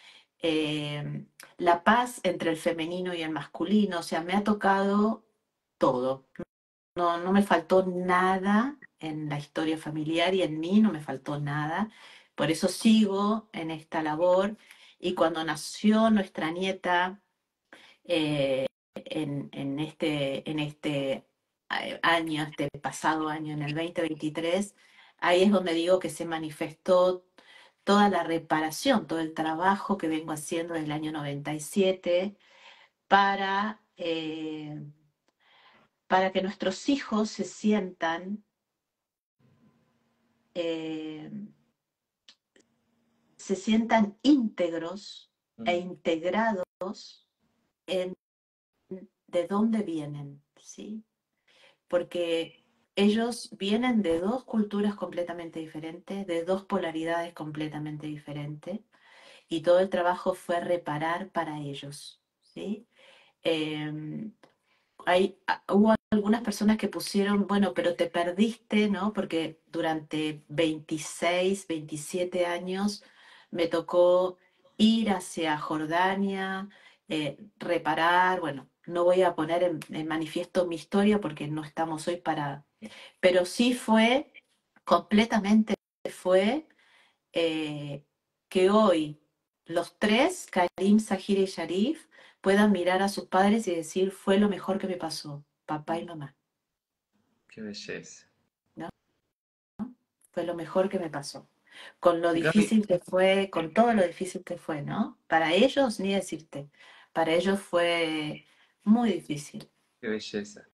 la paz entre el femenino y el masculino, o sea, me ha tocado todo. No, no me faltó nada en la historia familiar y en mí no me faltó nada. Por eso sigo en esta labor. Y cuando nació nuestra nieta en este año, este pasado año, en el 2023, ahí es donde digo que se manifestó toda la reparación, todo el trabajo que vengo haciendo desde el año 97 para... para que nuestros hijos eh, se sientan íntegros e Mm, integrados en de dónde vienen, ¿sí? Porque ellos vienen de 2 culturas completamente diferentes, de 2 polaridades completamente diferentes, y todo el trabajo fue reparar para ellos, ¿sí? Eh, hubo algunas personas que pusieron, bueno, pero te perdiste, ¿no? Porque durante 26, 27 años me tocó ir hacia Jordania, reparar, bueno, no voy a poner en manifiesto mi historia porque no estamos hoy para, pero sí fue, completamente fue eh, que hoy los 3, Karim, Sahir y Sharif, puedan mirar a sus padres y decir, fue lo mejor que me pasó, papá y mm. mamá, Qué belleza. ¿no? Fue lo mejor que me pasó. Con lo Gaby, difícil que fue, con todo lo difícil que fue, ¿no? Para ellos, ni decirte, para ellos fue muy difícil. qué belleza.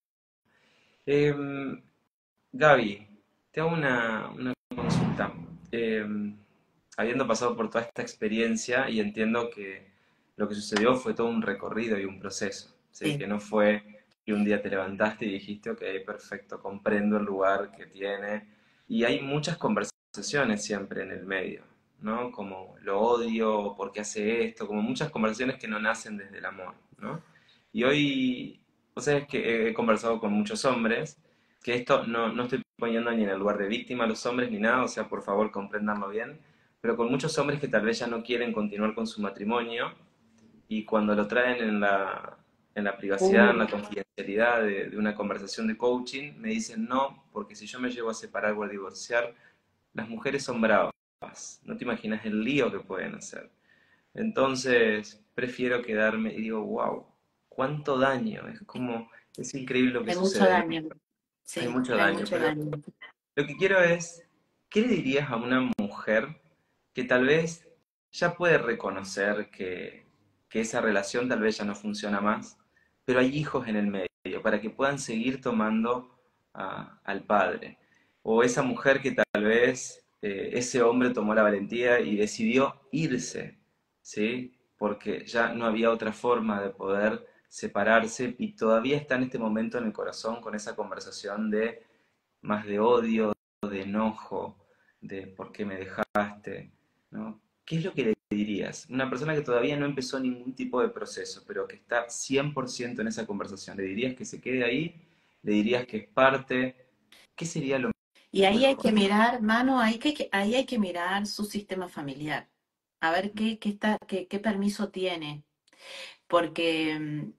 Em, Gaby, te hago una consulta. Habiendo pasado por toda esta experiencia y entiendo que lo que sucedió fue todo un recorrido y un proceso, ¿sí? Sí, Que no fue que un día te levantaste y dijiste, ok, perfecto, comprendo el lugar que tiene. Y hay muchas conversaciones siempre en el medio, ¿no? Como lo odio, por qué hace esto, como muchas conversaciones que no nacen desde el amor, ¿no? Y hoy, o sea, es que he conversado con muchos hombres que esto no estoy poniendo ni en el lugar de víctima a los hombres ni nada, o sea, por favor compréndanlo bien, pero con muchos hombres que tal vez ya no quieren continuar con su matrimonio y cuando lo traen en la privacidad, en uh, la confidencialidad de una conversación de coaching, me dicen no, porque si yo me llevo a separar o a divorciar, las mujeres son bravas, no te imaginas el lío que pueden hacer. Entonces, prefiero quedarme y digo, wow, cuánto daño, es como, es increíble lo que hay mucho sucede, ¿no? daño. Hay Sí, mucho hay daño, mucho pero daño. lo que quiero es, ¿qué le dirías a una mujer que tal vez ya puede reconocer que esa relación tal vez ya no funciona más, pero hay hijos en el medio, para que puedan seguir tomando al padre? O esa mujer que tal vez ese hombre tomó la valentía y decidió irse, ¿sí? Porque ya no había otra forma de poder separarse y todavía está en este momento en el corazón con esa conversación de más de odio, de enojo, de por qué me dejaste, ¿no? ¿Qué es lo que le dirías? Una persona que todavía no empezó ningún tipo de proceso, pero que está 100% en esa conversación. ¿Le dirías que se quede ahí? ¿Le dirías que es parte? ¿Qué sería lo Y ahí hay mejor? que mirar, mano, ahí hay que mirar su sistema familiar, a ver qué permiso tiene, porque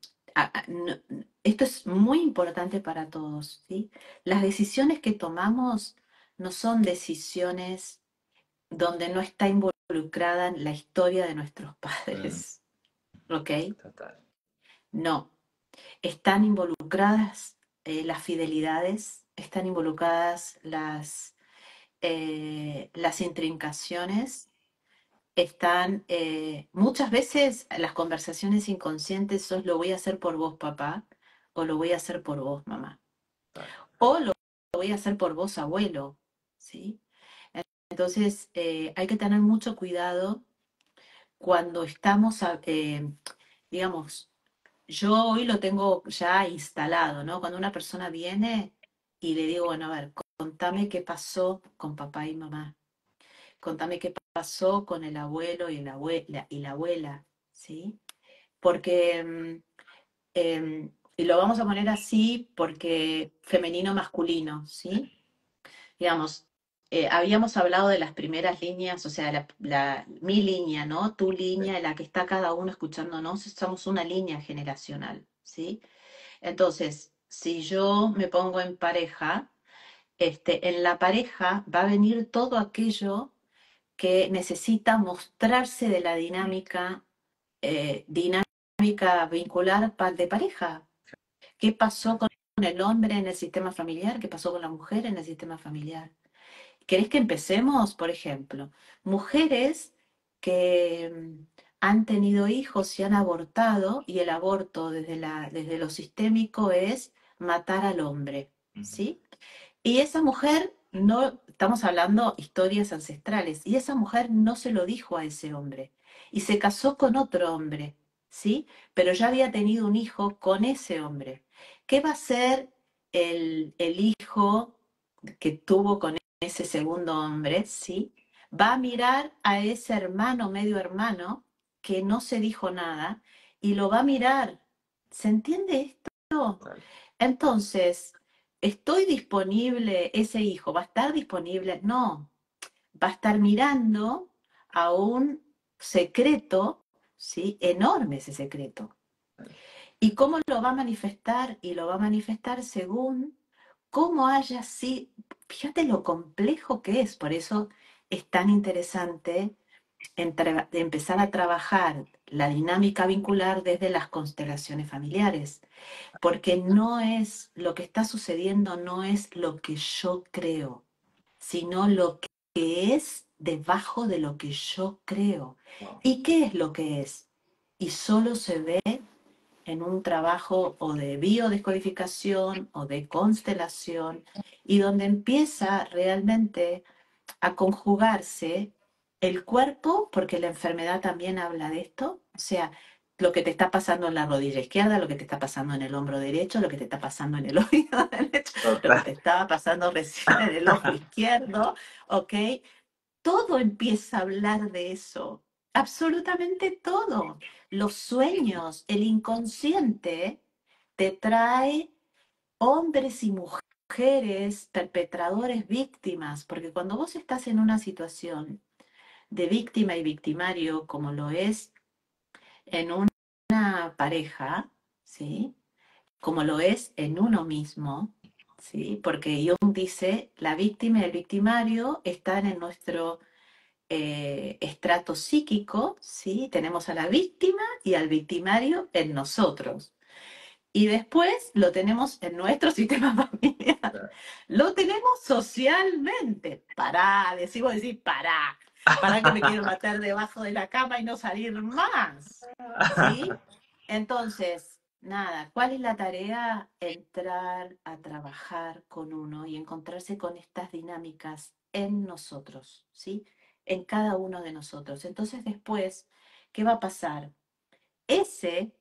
esto es muy importante para todos, ¿sí? Las decisiones que tomamos no son decisiones donde no está involucrada la historia de nuestros Mm, padres, ¿ok? total. No, están involucradas las fidelidades, están involucradas las intrincaciones, están muchas veces las conversaciones inconscientes son lo voy a hacer por vos, papá, o lo voy a hacer por vos, mamá, Total. o lo voy a hacer por vos, abuelo, ¿sí? Entonces, hay que tener mucho cuidado cuando estamos, digamos, yo hoy lo tengo ya instalado, ¿no? Cuando una persona viene y le digo, bueno, a ver, contame qué pasó con papá y mamá, contame qué pasó con el abuelo y la abuela, ¿sí? Porque, y lo vamos a poner así porque femenino masculino, ¿sí? Digamos, habíamos hablado de las primeras líneas, o sea, mi línea, ¿no? Tu Sí. línea, en la que está cada uno escuchándonos, somos una línea generacional, ¿sí? Entonces, si yo me pongo en pareja, en la pareja va a venir todo aquello que necesita mostrarse de la dinámica vincular de pareja. ¿Qué pasó con el hombre en el sistema familiar? ¿Qué pasó con la mujer en el sistema familiar? ¿Querés que empecemos? Por ejemplo, mujeres que han tenido hijos y han abortado, y el aborto desde lo sistémico es matar al hombre, Ujú. ¿sí? Y esa mujer no, estamos hablando historias ancestrales, y esa mujer no se lo dijo a ese hombre, y se casó con otro hombre, ¿sí? Pero ya había tenido un hijo con ese hombre. ¿Qué va a ser el hijo que tuvo con ese segundo hombre, ¿sí? Va a mirar a ese hermano, medio hermano, que no se dijo nada, y lo va a mirar. ¿Se entiende esto? Total. Entonces, ¿estoy disponible? ¿Ese hijo va a estar disponible? No, va a estar mirando a un secreto, ¿sí? Enorme ese secreto. ¿Y cómo lo va a manifestar? Y lo va a manifestar según cómo haya sido. Fíjate lo complejo que es, por eso es tan interesante empezar a trabajar la dinámica vincular desde las constelaciones familiares, porque no es lo que está sucediendo, no es lo que yo creo, sino lo que es debajo de lo que yo creo. Wow. ¿Y qué es lo que es? Y solo se ve en un trabajo o de biodescodificación o de constelación, y donde empieza realmente a conjugarse el cuerpo, porque la enfermedad también habla de esto, o sea, lo que te está pasando en la rodilla izquierda, lo que te está pasando en el hombro derecho, lo que te está pasando en el oído derecho, lo que Total. te estaba pasando recién en el ojo izquierdo, ¿ok? Todo empieza a hablar de eso, absolutamente todo. Los sueños, el inconsciente te trae hombres y mujeres, perpetradores, víctimas, porque cuando vos estás en una situación de víctima y victimario, como lo es en una pareja, ¿sí? Como lo es en uno mismo, ¿sí? Porque Jung dice, la víctima y el victimario están en nuestro estrato psíquico, ¿sí? Tenemos a la víctima y al victimario en nosotros. Y después lo tenemos en nuestro sistema familiar. lo tenemos socialmente. Pará, decimos decir, pará que me quiero meter debajo de la cama y no salir más. ¿Sí? Entonces, nada, ¿cuál es la tarea? Entrar a trabajar con uno y encontrarse con estas dinámicas en nosotros, ¿sí? En cada uno de nosotros. Entonces después, ¿qué va a pasar? Ese,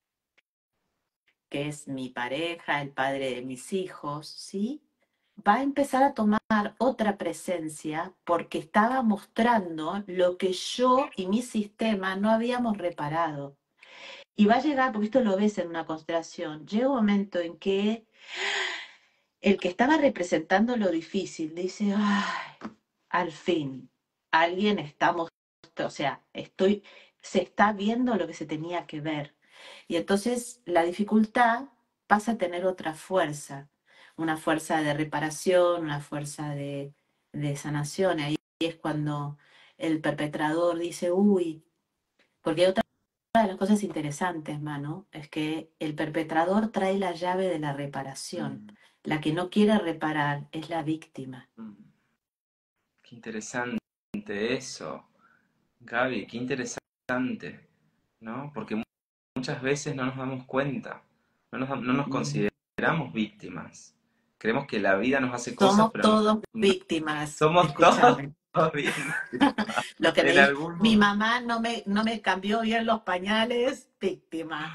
que es mi pareja, el padre de mis hijos, ¿sí? Va a empezar a tomar otra presencia porque estaba mostrando lo que yo y mi sistema no habíamos reparado. Y va a llegar, porque esto lo ves en una constelación, llega un momento en que el que estaba representando lo difícil dice, ay, al fin, alguien está mostrando, o sea, se está viendo lo que se tenía que ver. Y entonces la dificultad pasa a tener otra fuerza, una fuerza de reparación, una fuerza de sanación. Ahí es cuando el perpetrador dice, uy, porque hay otra de las cosas interesantes, Manu, es que el perpetrador trae la llave de la reparación. Mm, La que no quiere reparar es la víctima. mm. Qué interesante eso, Gaby, qué interesante, ¿no? Porque muchas veces no nos damos cuenta, no nos Mm. consideramos víctimas. Creemos que la vida nos hace cosas, Somos pero todos no, víctimas, somos todos escúchame. víctimas Lo que me en dijo, mi algún... mamá no me cambió bien los pañales, víctima.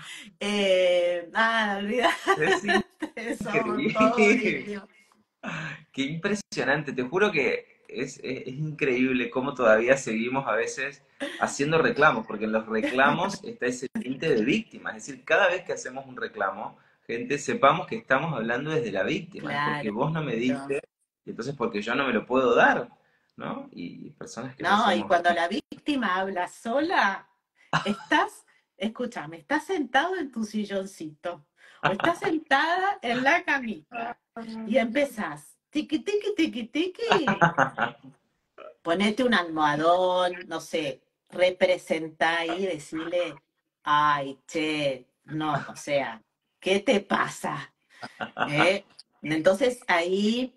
Es Olvídate, somos todos increíble. víctimas. Qué impresionante, te juro que es increíble cómo todavía seguimos a veces haciendo reclamos, porque en los reclamos está ese tinte de víctima, es decir, cada vez que hacemos un reclamo, gente, sepamos que estamos hablando desde la víctima, es porque Claro. vos no me diste, y entonces porque yo no me lo puedo dar, ¿no? Y personas que no No, y somos... cuando la víctima habla sola, estás, escúchame, estás sentado en tu silloncito o estás sentada en la camita y empezás, tiqui, tiqui, tiqui, tiqui, ponete un almohadón, no sé, representá ahí, decirle, ay, che, no, o sea, ¿qué te pasa? ¿Eh? Entonces ahí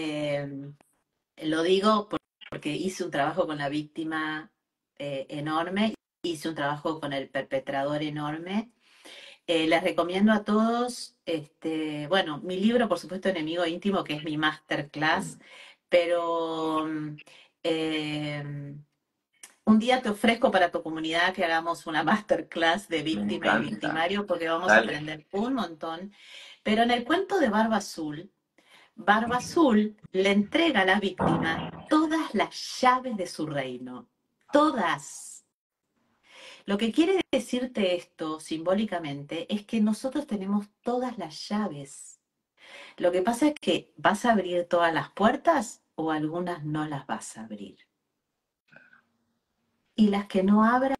lo digo porque hice un trabajo con la víctima enorme, hice un trabajo con el perpetrador enorme. Les recomiendo a todos, bueno, mi libro, por supuesto, Enemigo Íntimo, que es mi masterclass, pero eh, un día te ofrezco para tu comunidad que hagamos una masterclass de Me víctima y encanta, victimario porque vamos a dale. aprender un montón. Pero en el cuento de Barba Azul le entrega a la víctima todas las llaves de su reino. Todas. Lo que quiere decirte esto simbólicamente es que nosotros tenemos todas las llaves. Lo que pasa es que vas a abrir todas las puertas o algunas no las vas a abrir. Y las que no abras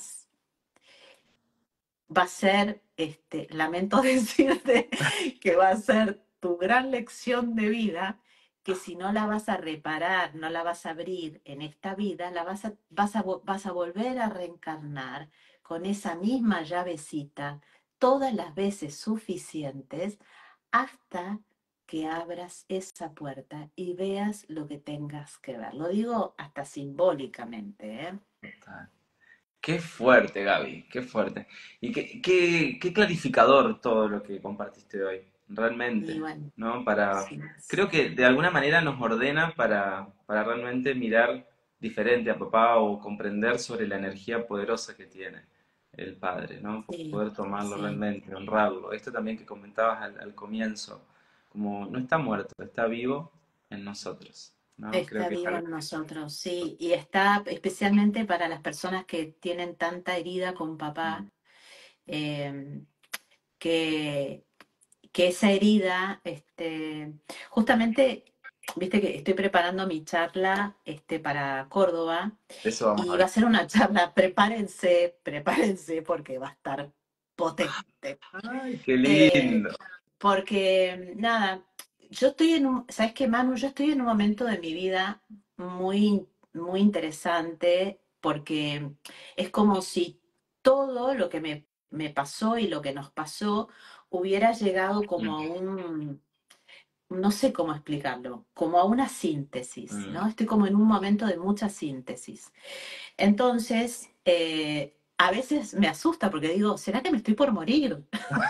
va a ser, lamento decirte que va a ser tu gran lección de vida, que si no la vas a reparar, no la vas a abrir en esta vida, vas a volver a reencarnar con esa misma llavecita todas las veces suficientes hasta que abras esa puerta y veas lo que tengas que ver. Lo digo hasta simbólicamente, ¿eh? Qué fuerte, Gaby, qué fuerte. Y qué clarificador todo lo que compartiste hoy, Y realmente, bueno, ¿no? sí, Creo que de alguna manera nos ordena para realmente mirar diferente a papá o comprender sobre la energía poderosa que tiene el padre, ¿no? sí, Poder tomarlo sí. realmente, honrarlo. Esto también que comentabas al comienzo, como no está muerto, está vivo en nosotros, ¿no? Creo Está que es vivo algo... en nosotros, sí, y está especialmente para las personas que tienen tanta herida con papá, eh, que, que esa herida, justamente, viste que estoy preparando mi charla, para Córdoba, De eso vamos a y va a hablar. ser una charla, prepárense, porque va a estar potente. Ay, qué Eh, lindo. Porque, nada, ¿sabes qué, Manu? Yo estoy en un momento de mi vida muy interesante porque es como si todo lo que me pasó y lo que nos pasó hubiera llegado como no sé cómo explicarlo, como a una síntesis, ¿no? Estoy como en un momento de mucha síntesis. Entonces, a veces me asusta porque digo, ¿será que me estoy por morir?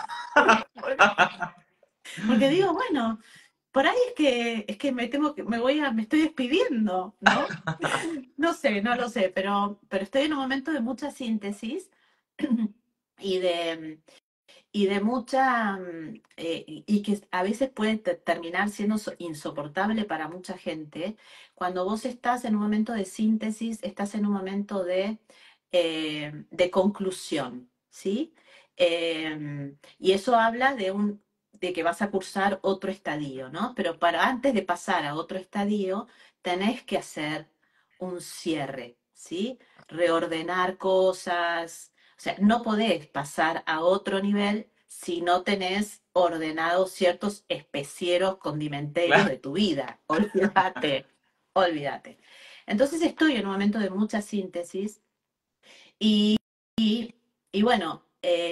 Porque digo, bueno, por ahí es que me estoy despidiendo, ¿no? No sé, no lo sé, pero estoy en un momento de mucha síntesis y de mucha, y que a veces puede terminar siendo insoportable para mucha gente. Cuando vos estás en un momento de síntesis, estás en un momento de conclusión, ¿sí? Y eso habla de que vas a cursar otro estadio, ¿no? Pero para antes de pasar a otro estadio, tenés que hacer un cierre, ¿sí? Reordenar cosas, o sea, no podés pasar a otro nivel si no tenés ordenados ciertos especieros condimenteros Claro. de tu vida. Olvídate, olvídate. Entonces estoy en un momento de mucha síntesis y, y bueno,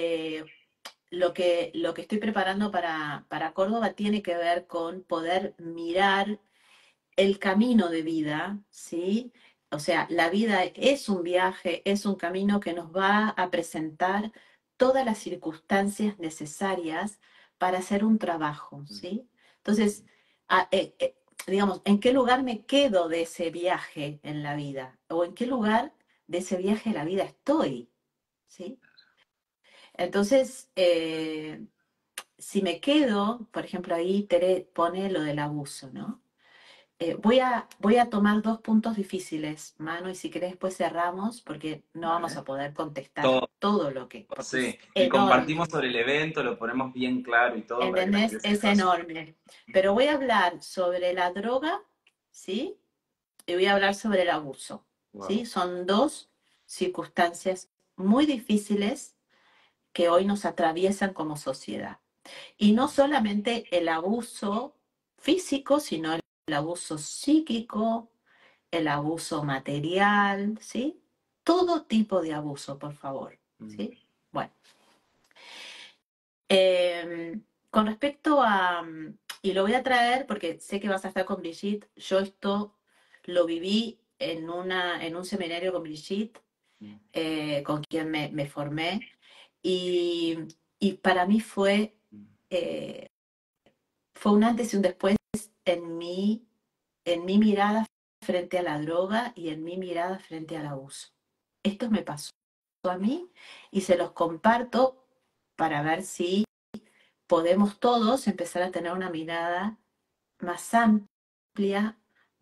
lo que estoy preparando para Córdoba tiene que ver con poder mirar el camino de vida, ¿sí? O sea, la vida es un viaje, es un camino que nos va a presentar todas las circunstancias necesarias para hacer un trabajo, ¿sí? Entonces, digamos, ¿en qué lugar me quedo de ese viaje en la vida? ¿O en qué lugar de ese viaje en la vida estoy? ¿Sí? Entonces, si me quedo, por ejemplo, ahí Tere pone lo del abuso, ¿no? Voy a tomar dos puntos difíciles, Manu, y si querés después cerramos porque no vamos Vale. a poder contestar Todo, todo lo que, porque es sí. Y compartimos enorme, sobre el evento, lo ponemos bien claro y todo para que la ¿entendés? gente Es sepa. enorme. Pero voy a hablar sobre la droga, ¿sí? Y voy a hablar sobre el abuso, Wow. ¿sí? Son dos circunstancias muy difíciles que hoy nos atraviesan como sociedad. Y no solamente el abuso físico, sino el abuso psíquico, el abuso material, ¿sí? Todo tipo de abuso, por favor, ¿sí? Bueno, con respecto a, y lo voy a traer porque sé que vas a estar con Brigitte, yo esto lo viví en un seminario con Brigitte, con quien me formé, y, y para mí eh, fue un antes y un después en mi mirada frente a la droga y en mi mirada frente al abuso. Esto me pasó a mí y se los comparto para ver si podemos todos empezar a tener una mirada más amplia,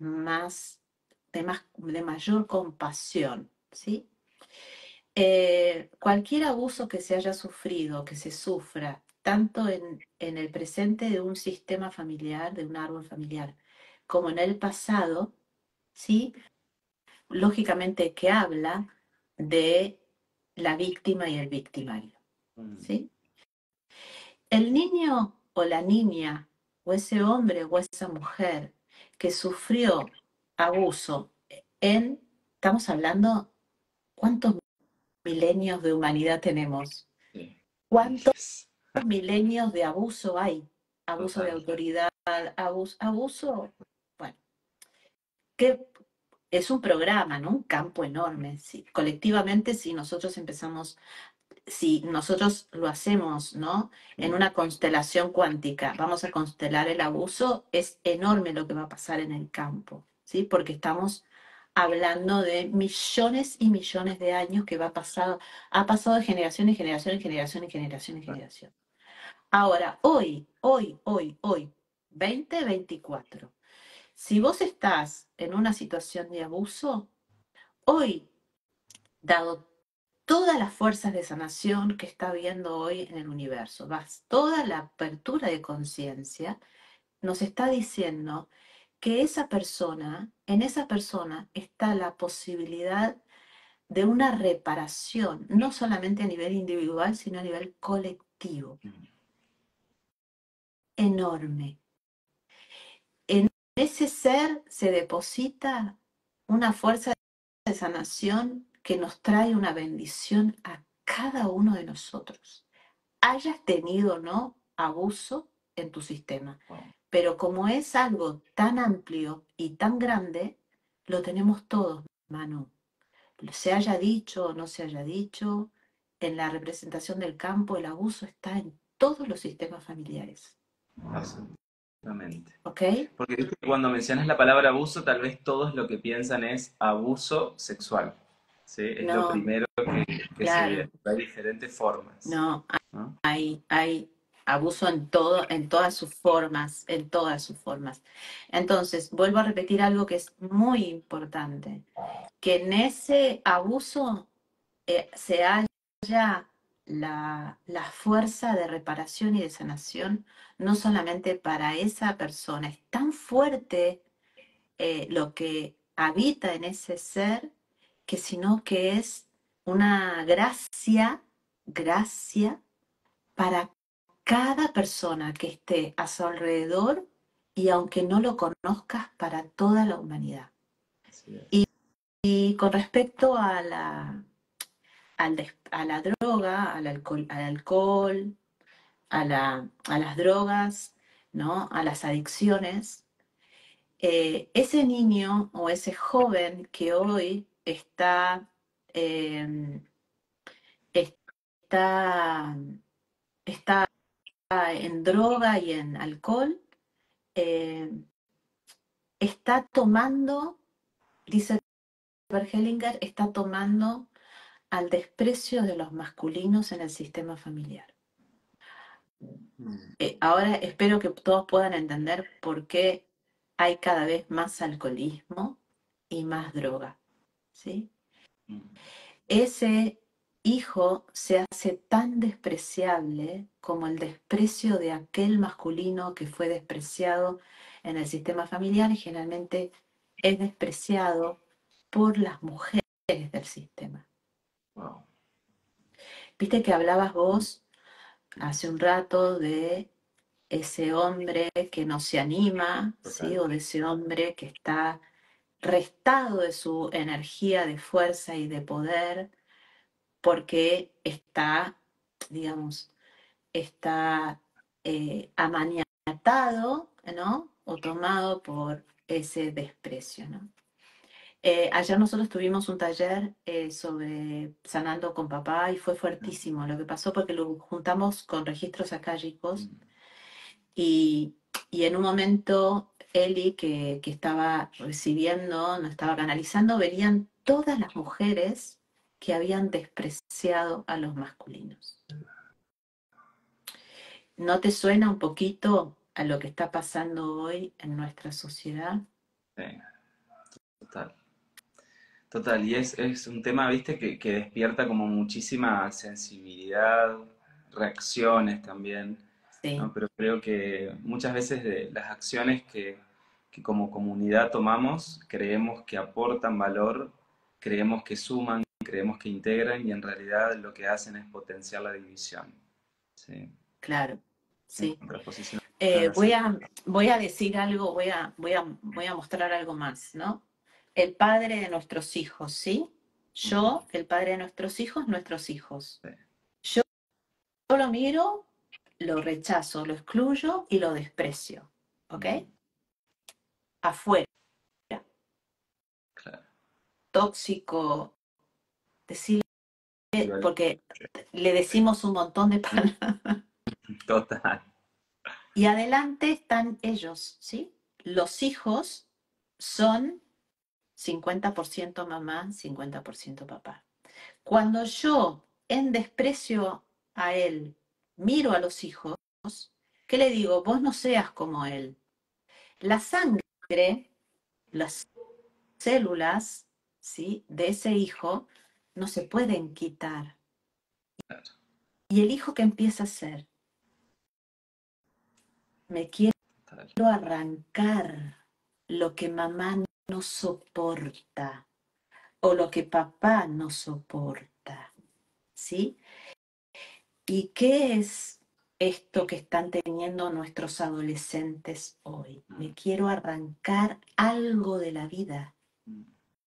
de mayor compasión, ¿sí? Cualquier abuso que se haya sufrido, que se sufra, tanto en el presente de un sistema familiar, de un árbol familiar, como en el pasado, ¿sí? Lógicamente que habla de la víctima y el victimario, ¿sí? El niño o la niña, o ese hombre o esa mujer que sufrió abuso estamos hablando, ¿cuántos milenios de humanidad tenemos? Sí. ¿Cuántos Miles. milenios de abuso hay? Abuso de Total. autoridad, abuso, bueno, que es un programa, ¿no? Un campo enorme. Sí. Colectivamente, si nosotros lo hacemos, ¿no? En una constelación cuántica, vamos a constelar el abuso, es enorme lo que va a pasar en el campo, ¿sí? Porque estamos hablando de millones y millones de años que ha pasado de generación en generación en generación en generación en generación. Ahora, hoy, 2024, si vos estás en una situación de abuso, hoy, dado todas las fuerzas de sanación que está habiendo hoy en el universo, toda la apertura de conciencia, nos está diciendo que en esa persona está la posibilidad de una reparación, no solamente a nivel individual, sino a nivel colectivo, enorme. En ese ser se deposita una fuerza de sanación que nos trae una bendición a cada uno de nosotros. Hayas tenido o no abuso en tu sistema. pero como es algo tan amplio y tan grande, lo tenemos todos, Manu. Se haya dicho o no se haya dicho, en la representación del campo, el abuso está en todos los sistemas familiares. Absolutamente. ¿Ok? Porque viste que cuando mencionas la palabra abuso, tal vez todos lo que piensan es abuso sexual. ¿Sí? Es lo No, primero que se claro, viene. Hay diferentes formas. no, ¿No? hay abuso en todo, en todas sus formas, en todas sus formas. Entonces, vuelvo a repetir algo que es muy importante, que en ese abuso se halla la fuerza de reparación y de sanación, no solamente para esa persona. Es tan fuerte lo que habita en ese ser, que sino que es una gracia para cada persona que esté a su alrededor y aunque no lo conozcas, para toda la humanidad. Así Y, es. y con respecto a a la droga, al alcohol, a las drogas, ¿no? A las adicciones, ese niño o ese joven que hoy eh, está, está en droga y en alcohol, eh, está tomando, dice Bergelinger, está tomando al desprecio de los masculinos en el sistema familiar. Mm, Ahora espero que todos puedan entender por qué hay cada vez más alcoholismo y más droga, ¿sí? mm. Ese hijo se hace tan despreciable como el desprecio de aquel masculino que fue despreciado en el sistema familiar y generalmente es despreciado por las mujeres del sistema. Wow. Viste que hablabas vos hace un rato de ese hombre que no se anima, ¿sí? Total. O de ese hombre que está restado de su energía de fuerza y de poder porque está, digamos, está amaniatado, ¿no? O tomado por ese desprecio, ¿no? Ayer nosotros tuvimos un taller sobre sanando con papá y fue fuertísimo lo que pasó porque lo juntamos con registros acálicos Mm, y, y en un momento Eli, que estaba recibiendo, no estaba canalizando, venían todas las mujeres que habían despreciado a los masculinos. ¿No te suena un poquito a lo que está pasando hoy en nuestra sociedad? sí, total. Total, y es un tema, viste, que despierta como muchísima sensibilidad, reacciones también, Sí, ¿no? Pero creo que muchas veces de las acciones que como comunidad tomamos, creemos que aportan valor, creemos que suman, creemos que integran, y en realidad lo que hacen es potenciar la división, ¿sí? claro, En sí. contraposición Eh, hacia... voy a, voy a decir algo, voy a mostrar algo más, ¿no? El padre de nuestros hijos, ¿sí? Ujú, Yo, el padre de nuestros hijos. sí, Yo lo miro, lo rechazo, lo excluyo y lo desprecio, ¿ok? mm, Afuera, claro, tóxico, decirle, igual, porque le decimos un montón de mm, palabras. total, Y adelante están ellos, ¿sí? Los hijos son 50% mamá, 50% papá. Cuando yo en desprecio a él miro a los hijos, ¿qué le digo? Vos no seas como él. La sangre, las células, ¿sí? De ese hijo no se pueden quitar. claro, Y el hijo que empieza a ser, me quiero total. arrancar lo que mamá no soporta o lo que papá no soporta, ¿sí? ¿Y qué es esto que están teniendo nuestros adolescentes hoy? Mm, Me quiero arrancar algo de la vida. mm,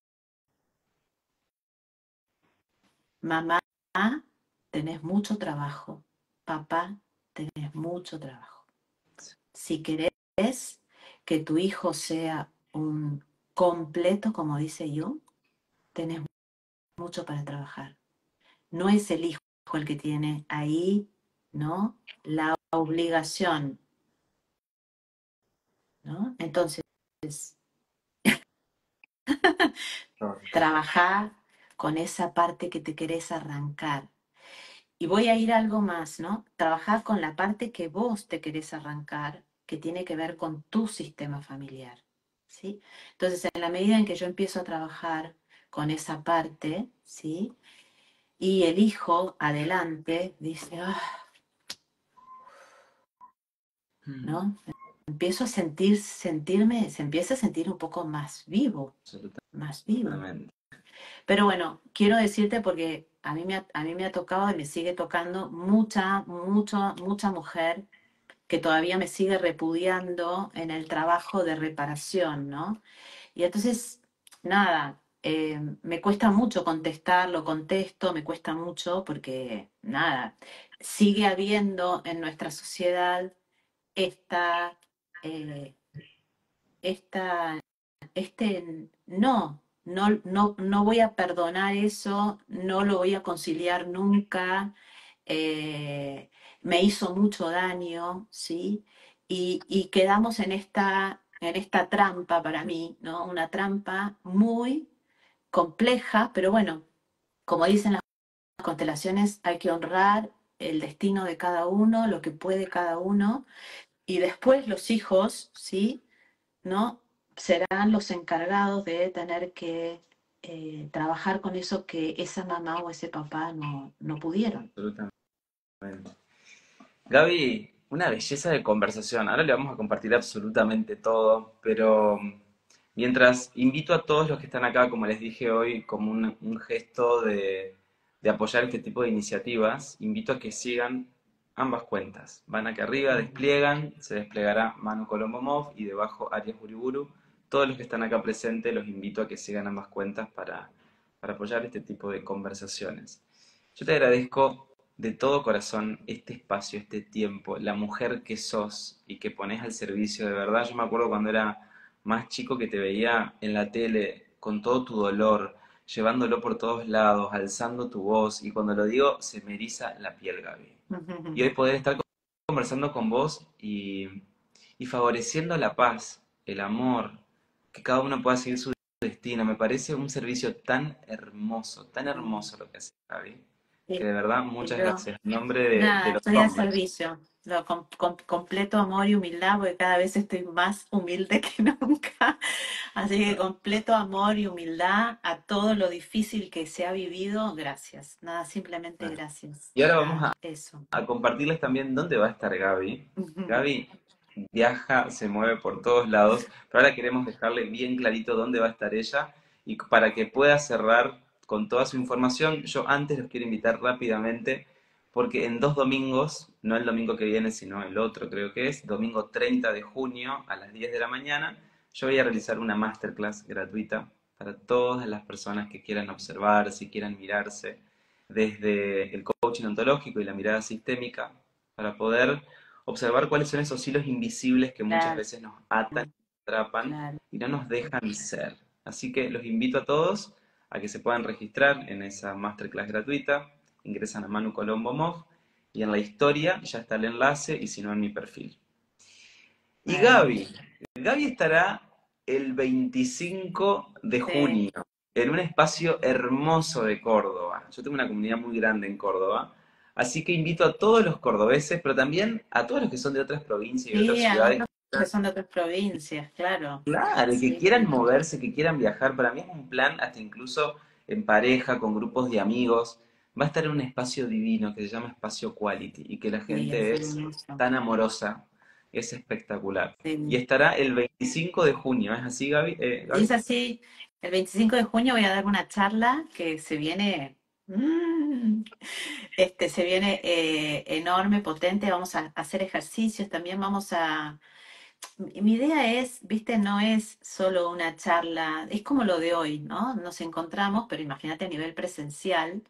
Mamá, tenés mucho trabajo. Papá, tenés mucho trabajo. Si querés que tu hijo sea un completo, como dice Jung, tenés mucho para trabajar. No es el hijo el que tiene ahí, ¿no? La obligación, ¿no? Entonces, trabajar con esa parte que te querés arrancar. Y voy a ir a algo más, ¿no? Trabajar con la parte que vos te querés arrancar, que tiene que ver con tu sistema familiar, ¿sí? Entonces, en la medida en que yo empiezo a trabajar con esa parte, ¿sí? Y el hijo adelante dice, ah, ¿no? Empiezo a sentirme, se empieza a sentir un poco más vivo, más vivo. Absolutamente. Pero bueno, quiero decirte porque a mí me ha tocado y me sigue tocando mucha mujer que todavía me sigue repudiando en el trabajo de reparación, ¿no? Y entonces, nada, me cuesta mucho contestar, lo contesto, me cuesta mucho porque, nada, sigue habiendo en nuestra sociedad esta, eh, esta no voy a perdonar eso, no lo voy a conciliar nunca, eh, me hizo mucho daño, ¿sí? Y quedamos en esta trampa para mí, ¿no? Una trampa muy compleja, pero bueno, como dicen las constelaciones, hay que honrar el destino de cada uno, lo que puede cada uno, y después los hijos, ¿sí? ¿No? Serán los encargados de tener que trabajar con eso que esa mamá o ese papá no pudieron. Absolutamente. Gaby, una belleza de conversación. Ahora le vamos a compartir absolutamente todo, pero mientras invito a todos los que están acá, como les dije hoy, como un gesto de apoyar este tipo de iniciativas, invito a que sigan ambas cuentas. Van acá arriba, despliegan, se desplegará Manu Colombo Mov y debajo Arias Uriburu. Todos los que están acá presentes los invito a que sigan ambas cuentas para apoyar este tipo de conversaciones. Yo te agradezco de todo corazón este espacio, este tiempo, la mujer que sos y que pones al servicio de verdad. Yo me acuerdo cuando era más chico que te veía en la tele con todo tu dolor, llevándolo por todos lados, alzando tu voz, y cuando lo digo se me eriza la piel, Gaby. Y hoy poder estar conversando con vos y favoreciendo la paz, el amor, que cada uno pueda seguir su destino, me parece un servicio tan hermoso lo que haces, Gaby, que de verdad muchas Yo, gracias. En nombre de nada, los estoy al hombres. servicio. Completo amor y humildad, porque cada vez estoy más humilde que nunca. Así que completo amor y humildad a todo lo difícil que se ha vivido. Gracias. Nada, simplemente gracias. Y ahora vamos Nada, eso. a compartirles también dónde va a estar Gaby. Gaby viaja, se mueve por todos lados, pero ahora queremos dejarle bien clarito dónde va a estar ella y para que pueda cerrar con toda su información, yo antes los quiero invitar rápidamente porque en 2 domingos, no el domingo que viene, sino el otro creo que es, domingo 30 de junio a las 10 de la mañana, yo voy a realizar una masterclass gratuita para todas las personas que quieran observar, si quieran mirarse desde el coaching ontológico y la mirada sistémica para poder observar cuáles son esos hilos invisibles que muchas Claro, veces nos atan, atrapan claro. y no nos dejan ser. Así que los invito a todos a que se puedan registrar en esa masterclass gratuita. Ingresan a Manu Colombo Moj y en la historia ya está el enlace y si no en mi perfil. Y Gaby, Maravilloso. Gaby estará el 25 de Sí. junio en un espacio hermoso de Córdoba. Yo tengo una comunidad muy grande en Córdoba, así que invito a todos los cordobeses, pero también a todos los que son de otras provincias y otras Sí, a ciudades. otros que son de otras provincias, claro. Claro, y que Sí, quieran moverse, que quieran viajar. Para mí es un plan, hasta incluso en pareja, con grupos de amigos. Va a estar en un espacio divino que se llama Espacio Quality y que la sí, gente es es hermoso. tan amorosa, es espectacular. Y Sí. estará el 25 de junio, ¿es así, Gaby? Es Gaby? así, el 25 de junio voy a dar una charla que se viene, se viene enorme, potente, vamos a hacer ejercicios, también vamos a... Mi idea es, viste, no es solo una charla, es como lo de hoy, ¿no? Nos encontramos, pero imagínate a nivel presencial,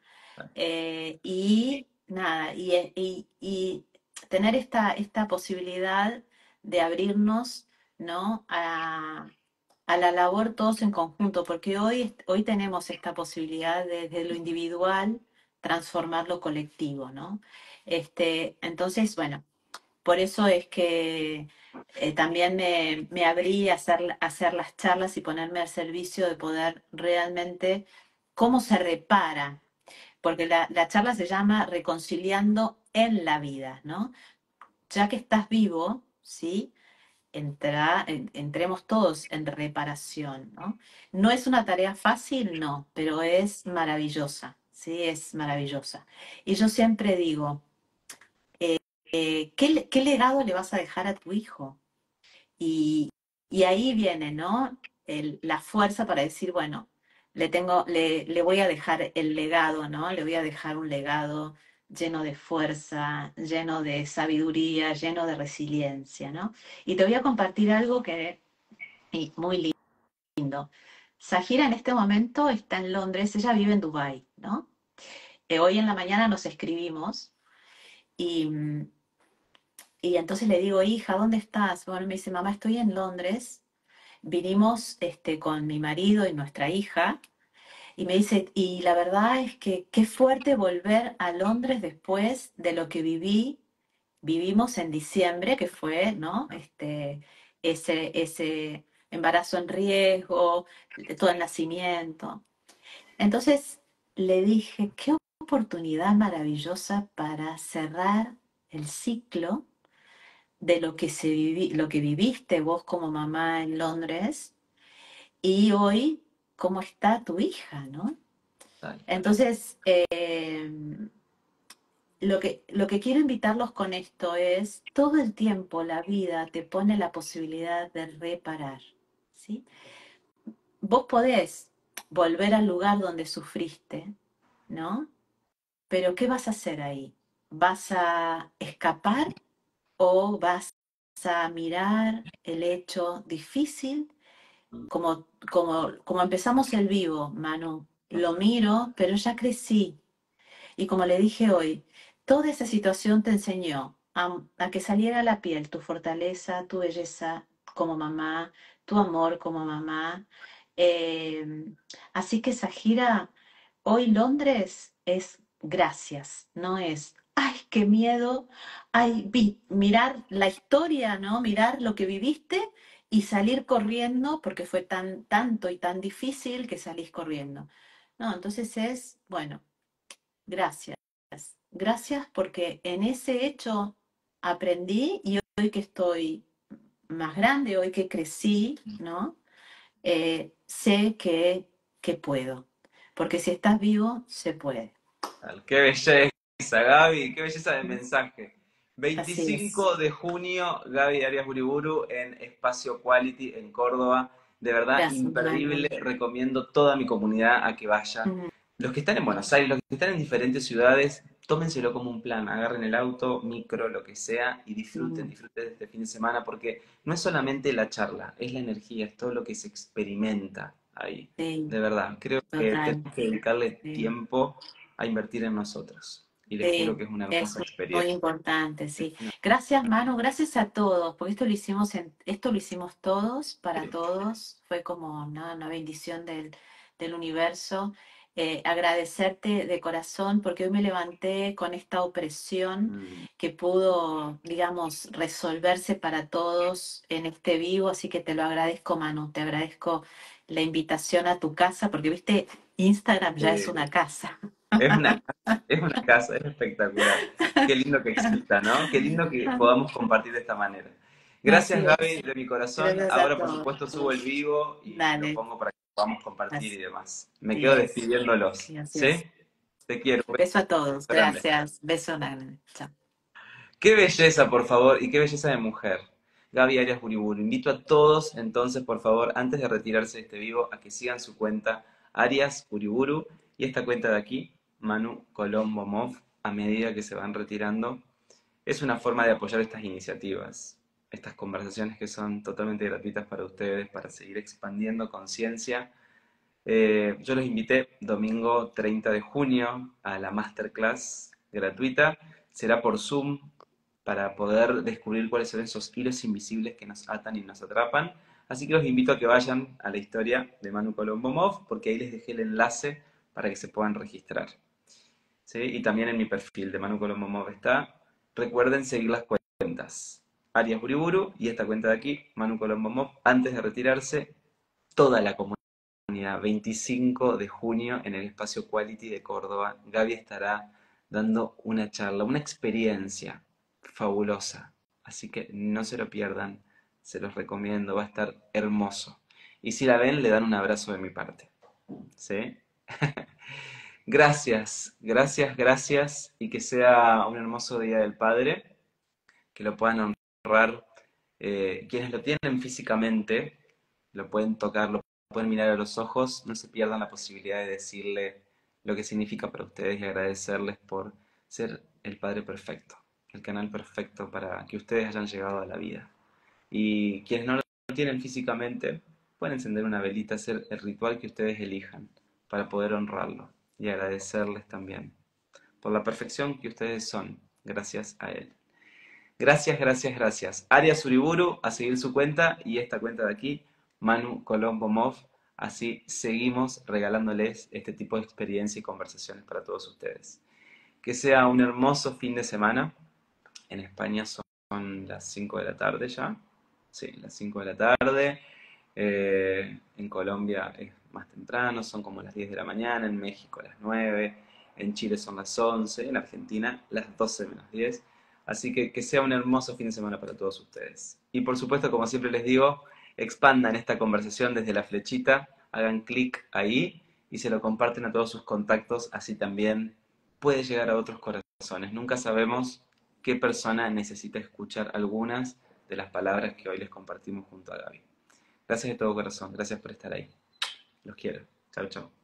y nada, y tener esta posibilidad de abrirnos, ¿no? A la labor todos en conjunto, porque hoy tenemos esta posibilidad de, desde lo individual transformar lo colectivo, ¿no? Entonces, bueno, por eso es que también me abrí a hacer las charlas y ponerme al servicio de poder realmente cómo se repara, porque la charla se llama Reconciliando en la vida, ¿no? Ya que estás vivo, ¿sí? Entremos todos en reparación, ¿no? No es una tarea fácil, no, pero es maravillosa, ¿sí? Es maravillosa. Y yo siempre digo, ¿qué legado le vas a dejar a tu hijo? Y, y ahí viene, ¿no? La fuerza para decir, bueno, le voy a dejar el legado, ¿no? Le voy a dejar un legado lleno de fuerza, lleno de sabiduría, lleno de resiliencia, ¿no? Y te voy a compartir algo que y muy lindo. Sahira en este momento está en Londres, ella vive en Dubái, ¿no? Hoy en la mañana nos escribimos y, y entonces le digo, hija, ¿dónde estás? Bueno, me dice, mamá, estoy en Londres. Vinimos con mi marido y nuestra hija, y me dice, y la verdad es que qué fuerte volver a Londres después de lo que vivimos en diciembre, que fue, ¿no? Ese embarazo en riesgo, todo el nacimiento. Entonces le dije, qué oportunidad maravillosa para cerrar el ciclo de lo que viviste vos como mamá en Londres y hoy cómo está tu hija, ¿no? Tal cual. Entonces, lo que quiero invitarlos con esto es, todo el tiempo la vida te pone la posibilidad de reparar, ¿sí? Vos podés volver al lugar donde sufriste, ¿no? Pero ¿qué vas a hacer ahí? ¿Vas a escapar o vas a mirar el hecho difícil como empezamos el vivo, Manu? Lo miro, pero ya crecí. Y como le dije hoy, toda esa situación te enseñó a que saliera a la piel tu fortaleza, tu belleza como mamá, tu amor como mamá. Eh, Así que Sajira, hoy Londres es gracias, no es, ay, qué miedo, ay, mirar la historia, ¿no? Mirar lo que viviste y salir corriendo porque fue tanto y tan difícil que salís corriendo. No, entonces es, bueno, gracias. Gracias porque en ese hecho aprendí y hoy que estoy más grande, hoy que crecí, ¿no? Sé que puedo. Porque si estás vivo, se puede. Qué belleza, Gaby, qué belleza de mensaje. Así es. 25 de junio, Gaby Arias Buriburu en Espacio Quality en Córdoba. De verdad, Gracias, imperdible. Manu. Recomiendo toda mi comunidad a que vaya. Ujú, Los que están en Buenos Aires, los que están en diferentes ciudades, tómenselo como un plan. Agarren el auto, micro, lo que sea, y disfruten, ujú. disfruten de este fin de semana, porque no es solamente la charla, es la energía, es todo lo que se experimenta ahí. Sí, De verdad, creo que total. tenemos que dedicarle Sí. tiempo a invertir en nosotros. Y les juro Sí, que es una es hermosa muy experiencia. importante, sí. Gracias, Manu, gracias a todos, porque esto lo hicimos todos, para todos, fue como, ¿no? Una bendición del universo. Agradecerte de corazón, porque hoy me levanté con esta opresión Mm. que pudo, digamos, resolverse para todos en este vivo, así que te lo agradezco, Manu, te agradezco la invitación a tu casa, porque viste, Instagram ya es Eh, una casa. es una casa, es espectacular. Qué lindo que exista, ¿no? Qué lindo que podamos compartir de esta manera. Gracias, Así Gaby, es. de mi corazón. Gracias a Ahora, por supuesto, subo el todos. vivo y lo Dale. pongo para que podamos compartir y Así demás. Me quedo es. despidiéndolos. Y así ¿Sí? es. Te quiero. Un Beso a todos. beso grande. Gracias. Beso grande. Chao. Qué belleza, por favor, y qué belleza de mujer. Gaby Arias Buriburu. Invito a todos, entonces, por favor, antes de retirarse de este vivo, a que sigan su cuenta Arias Buriburu y esta cuenta de aquí, Manu Colombo Mov, a medida que se van retirando. Es una forma de apoyar estas iniciativas, estas conversaciones que son totalmente gratuitas para ustedes, para seguir expandiendo conciencia. Yo los invité domingo 30 de junio a la masterclass gratuita. Será por Zoom, para poder descubrir cuáles son esos hilos invisibles que nos atan y nos atrapan. Así que los invito a que vayan a la historia de Manu Colombomov, porque ahí les dejé el enlace para que se puedan registrar. ¿Sí? Y también en mi perfil de Manu Colombomov está. Recuerden seguir las cuentas. Arias Buriburu y esta cuenta de aquí, Manu Colombomov, antes de retirarse, toda la comunidad, 25 de junio en el espacio Quality de Córdoba. Gaby estará dando una charla, una experiencia fabulosa. Así que no se lo pierdan, se los recomiendo, va a estar hermoso. Y si la ven, le dan un abrazo de mi parte. ¿Sí? Gracias, gracias, gracias y que sea un hermoso Día del Padre, que lo puedan honrar quienes lo tienen físicamente, lo pueden tocar, lo pueden mirar a los ojos, no se pierdan la posibilidad de decirle lo que significa para ustedes y agradecerles por ser el Padre perfecto, el canal perfecto para que ustedes hayan llegado a la vida. Y quienes no lo tienen físicamente, pueden encender una velita, hacer el ritual que ustedes elijan para poder honrarlo y agradecerles también por la perfección que ustedes son, gracias a él. Gracias, gracias, gracias. Arias Uriburu, a seguir su cuenta y esta cuenta de aquí, Manu Colombo Mov. Así seguimos regalándoles este tipo de experiencia y conversaciones para todos ustedes. Que sea un hermoso fin de semana. En España son las 5 de la tarde ya. Sí, las 5 de la tarde. En Colombia es más temprano, son como las 10 de la mañana. En México las 9. En Chile son las 11. En Argentina las 12 menos 10. Así que sea un hermoso fin de semana para todos ustedes. Y por supuesto, como siempre les digo, expandan esta conversación desde la flechita, hagan clic ahí y se lo comparten a todos sus contactos, así también puede llegar a otros corazones. Nunca sabemos qué persona necesita escuchar algunas de las palabras que hoy les compartimos junto a Gaby. Gracias de todo corazón, gracias por estar ahí. Los quiero. Chao, chao.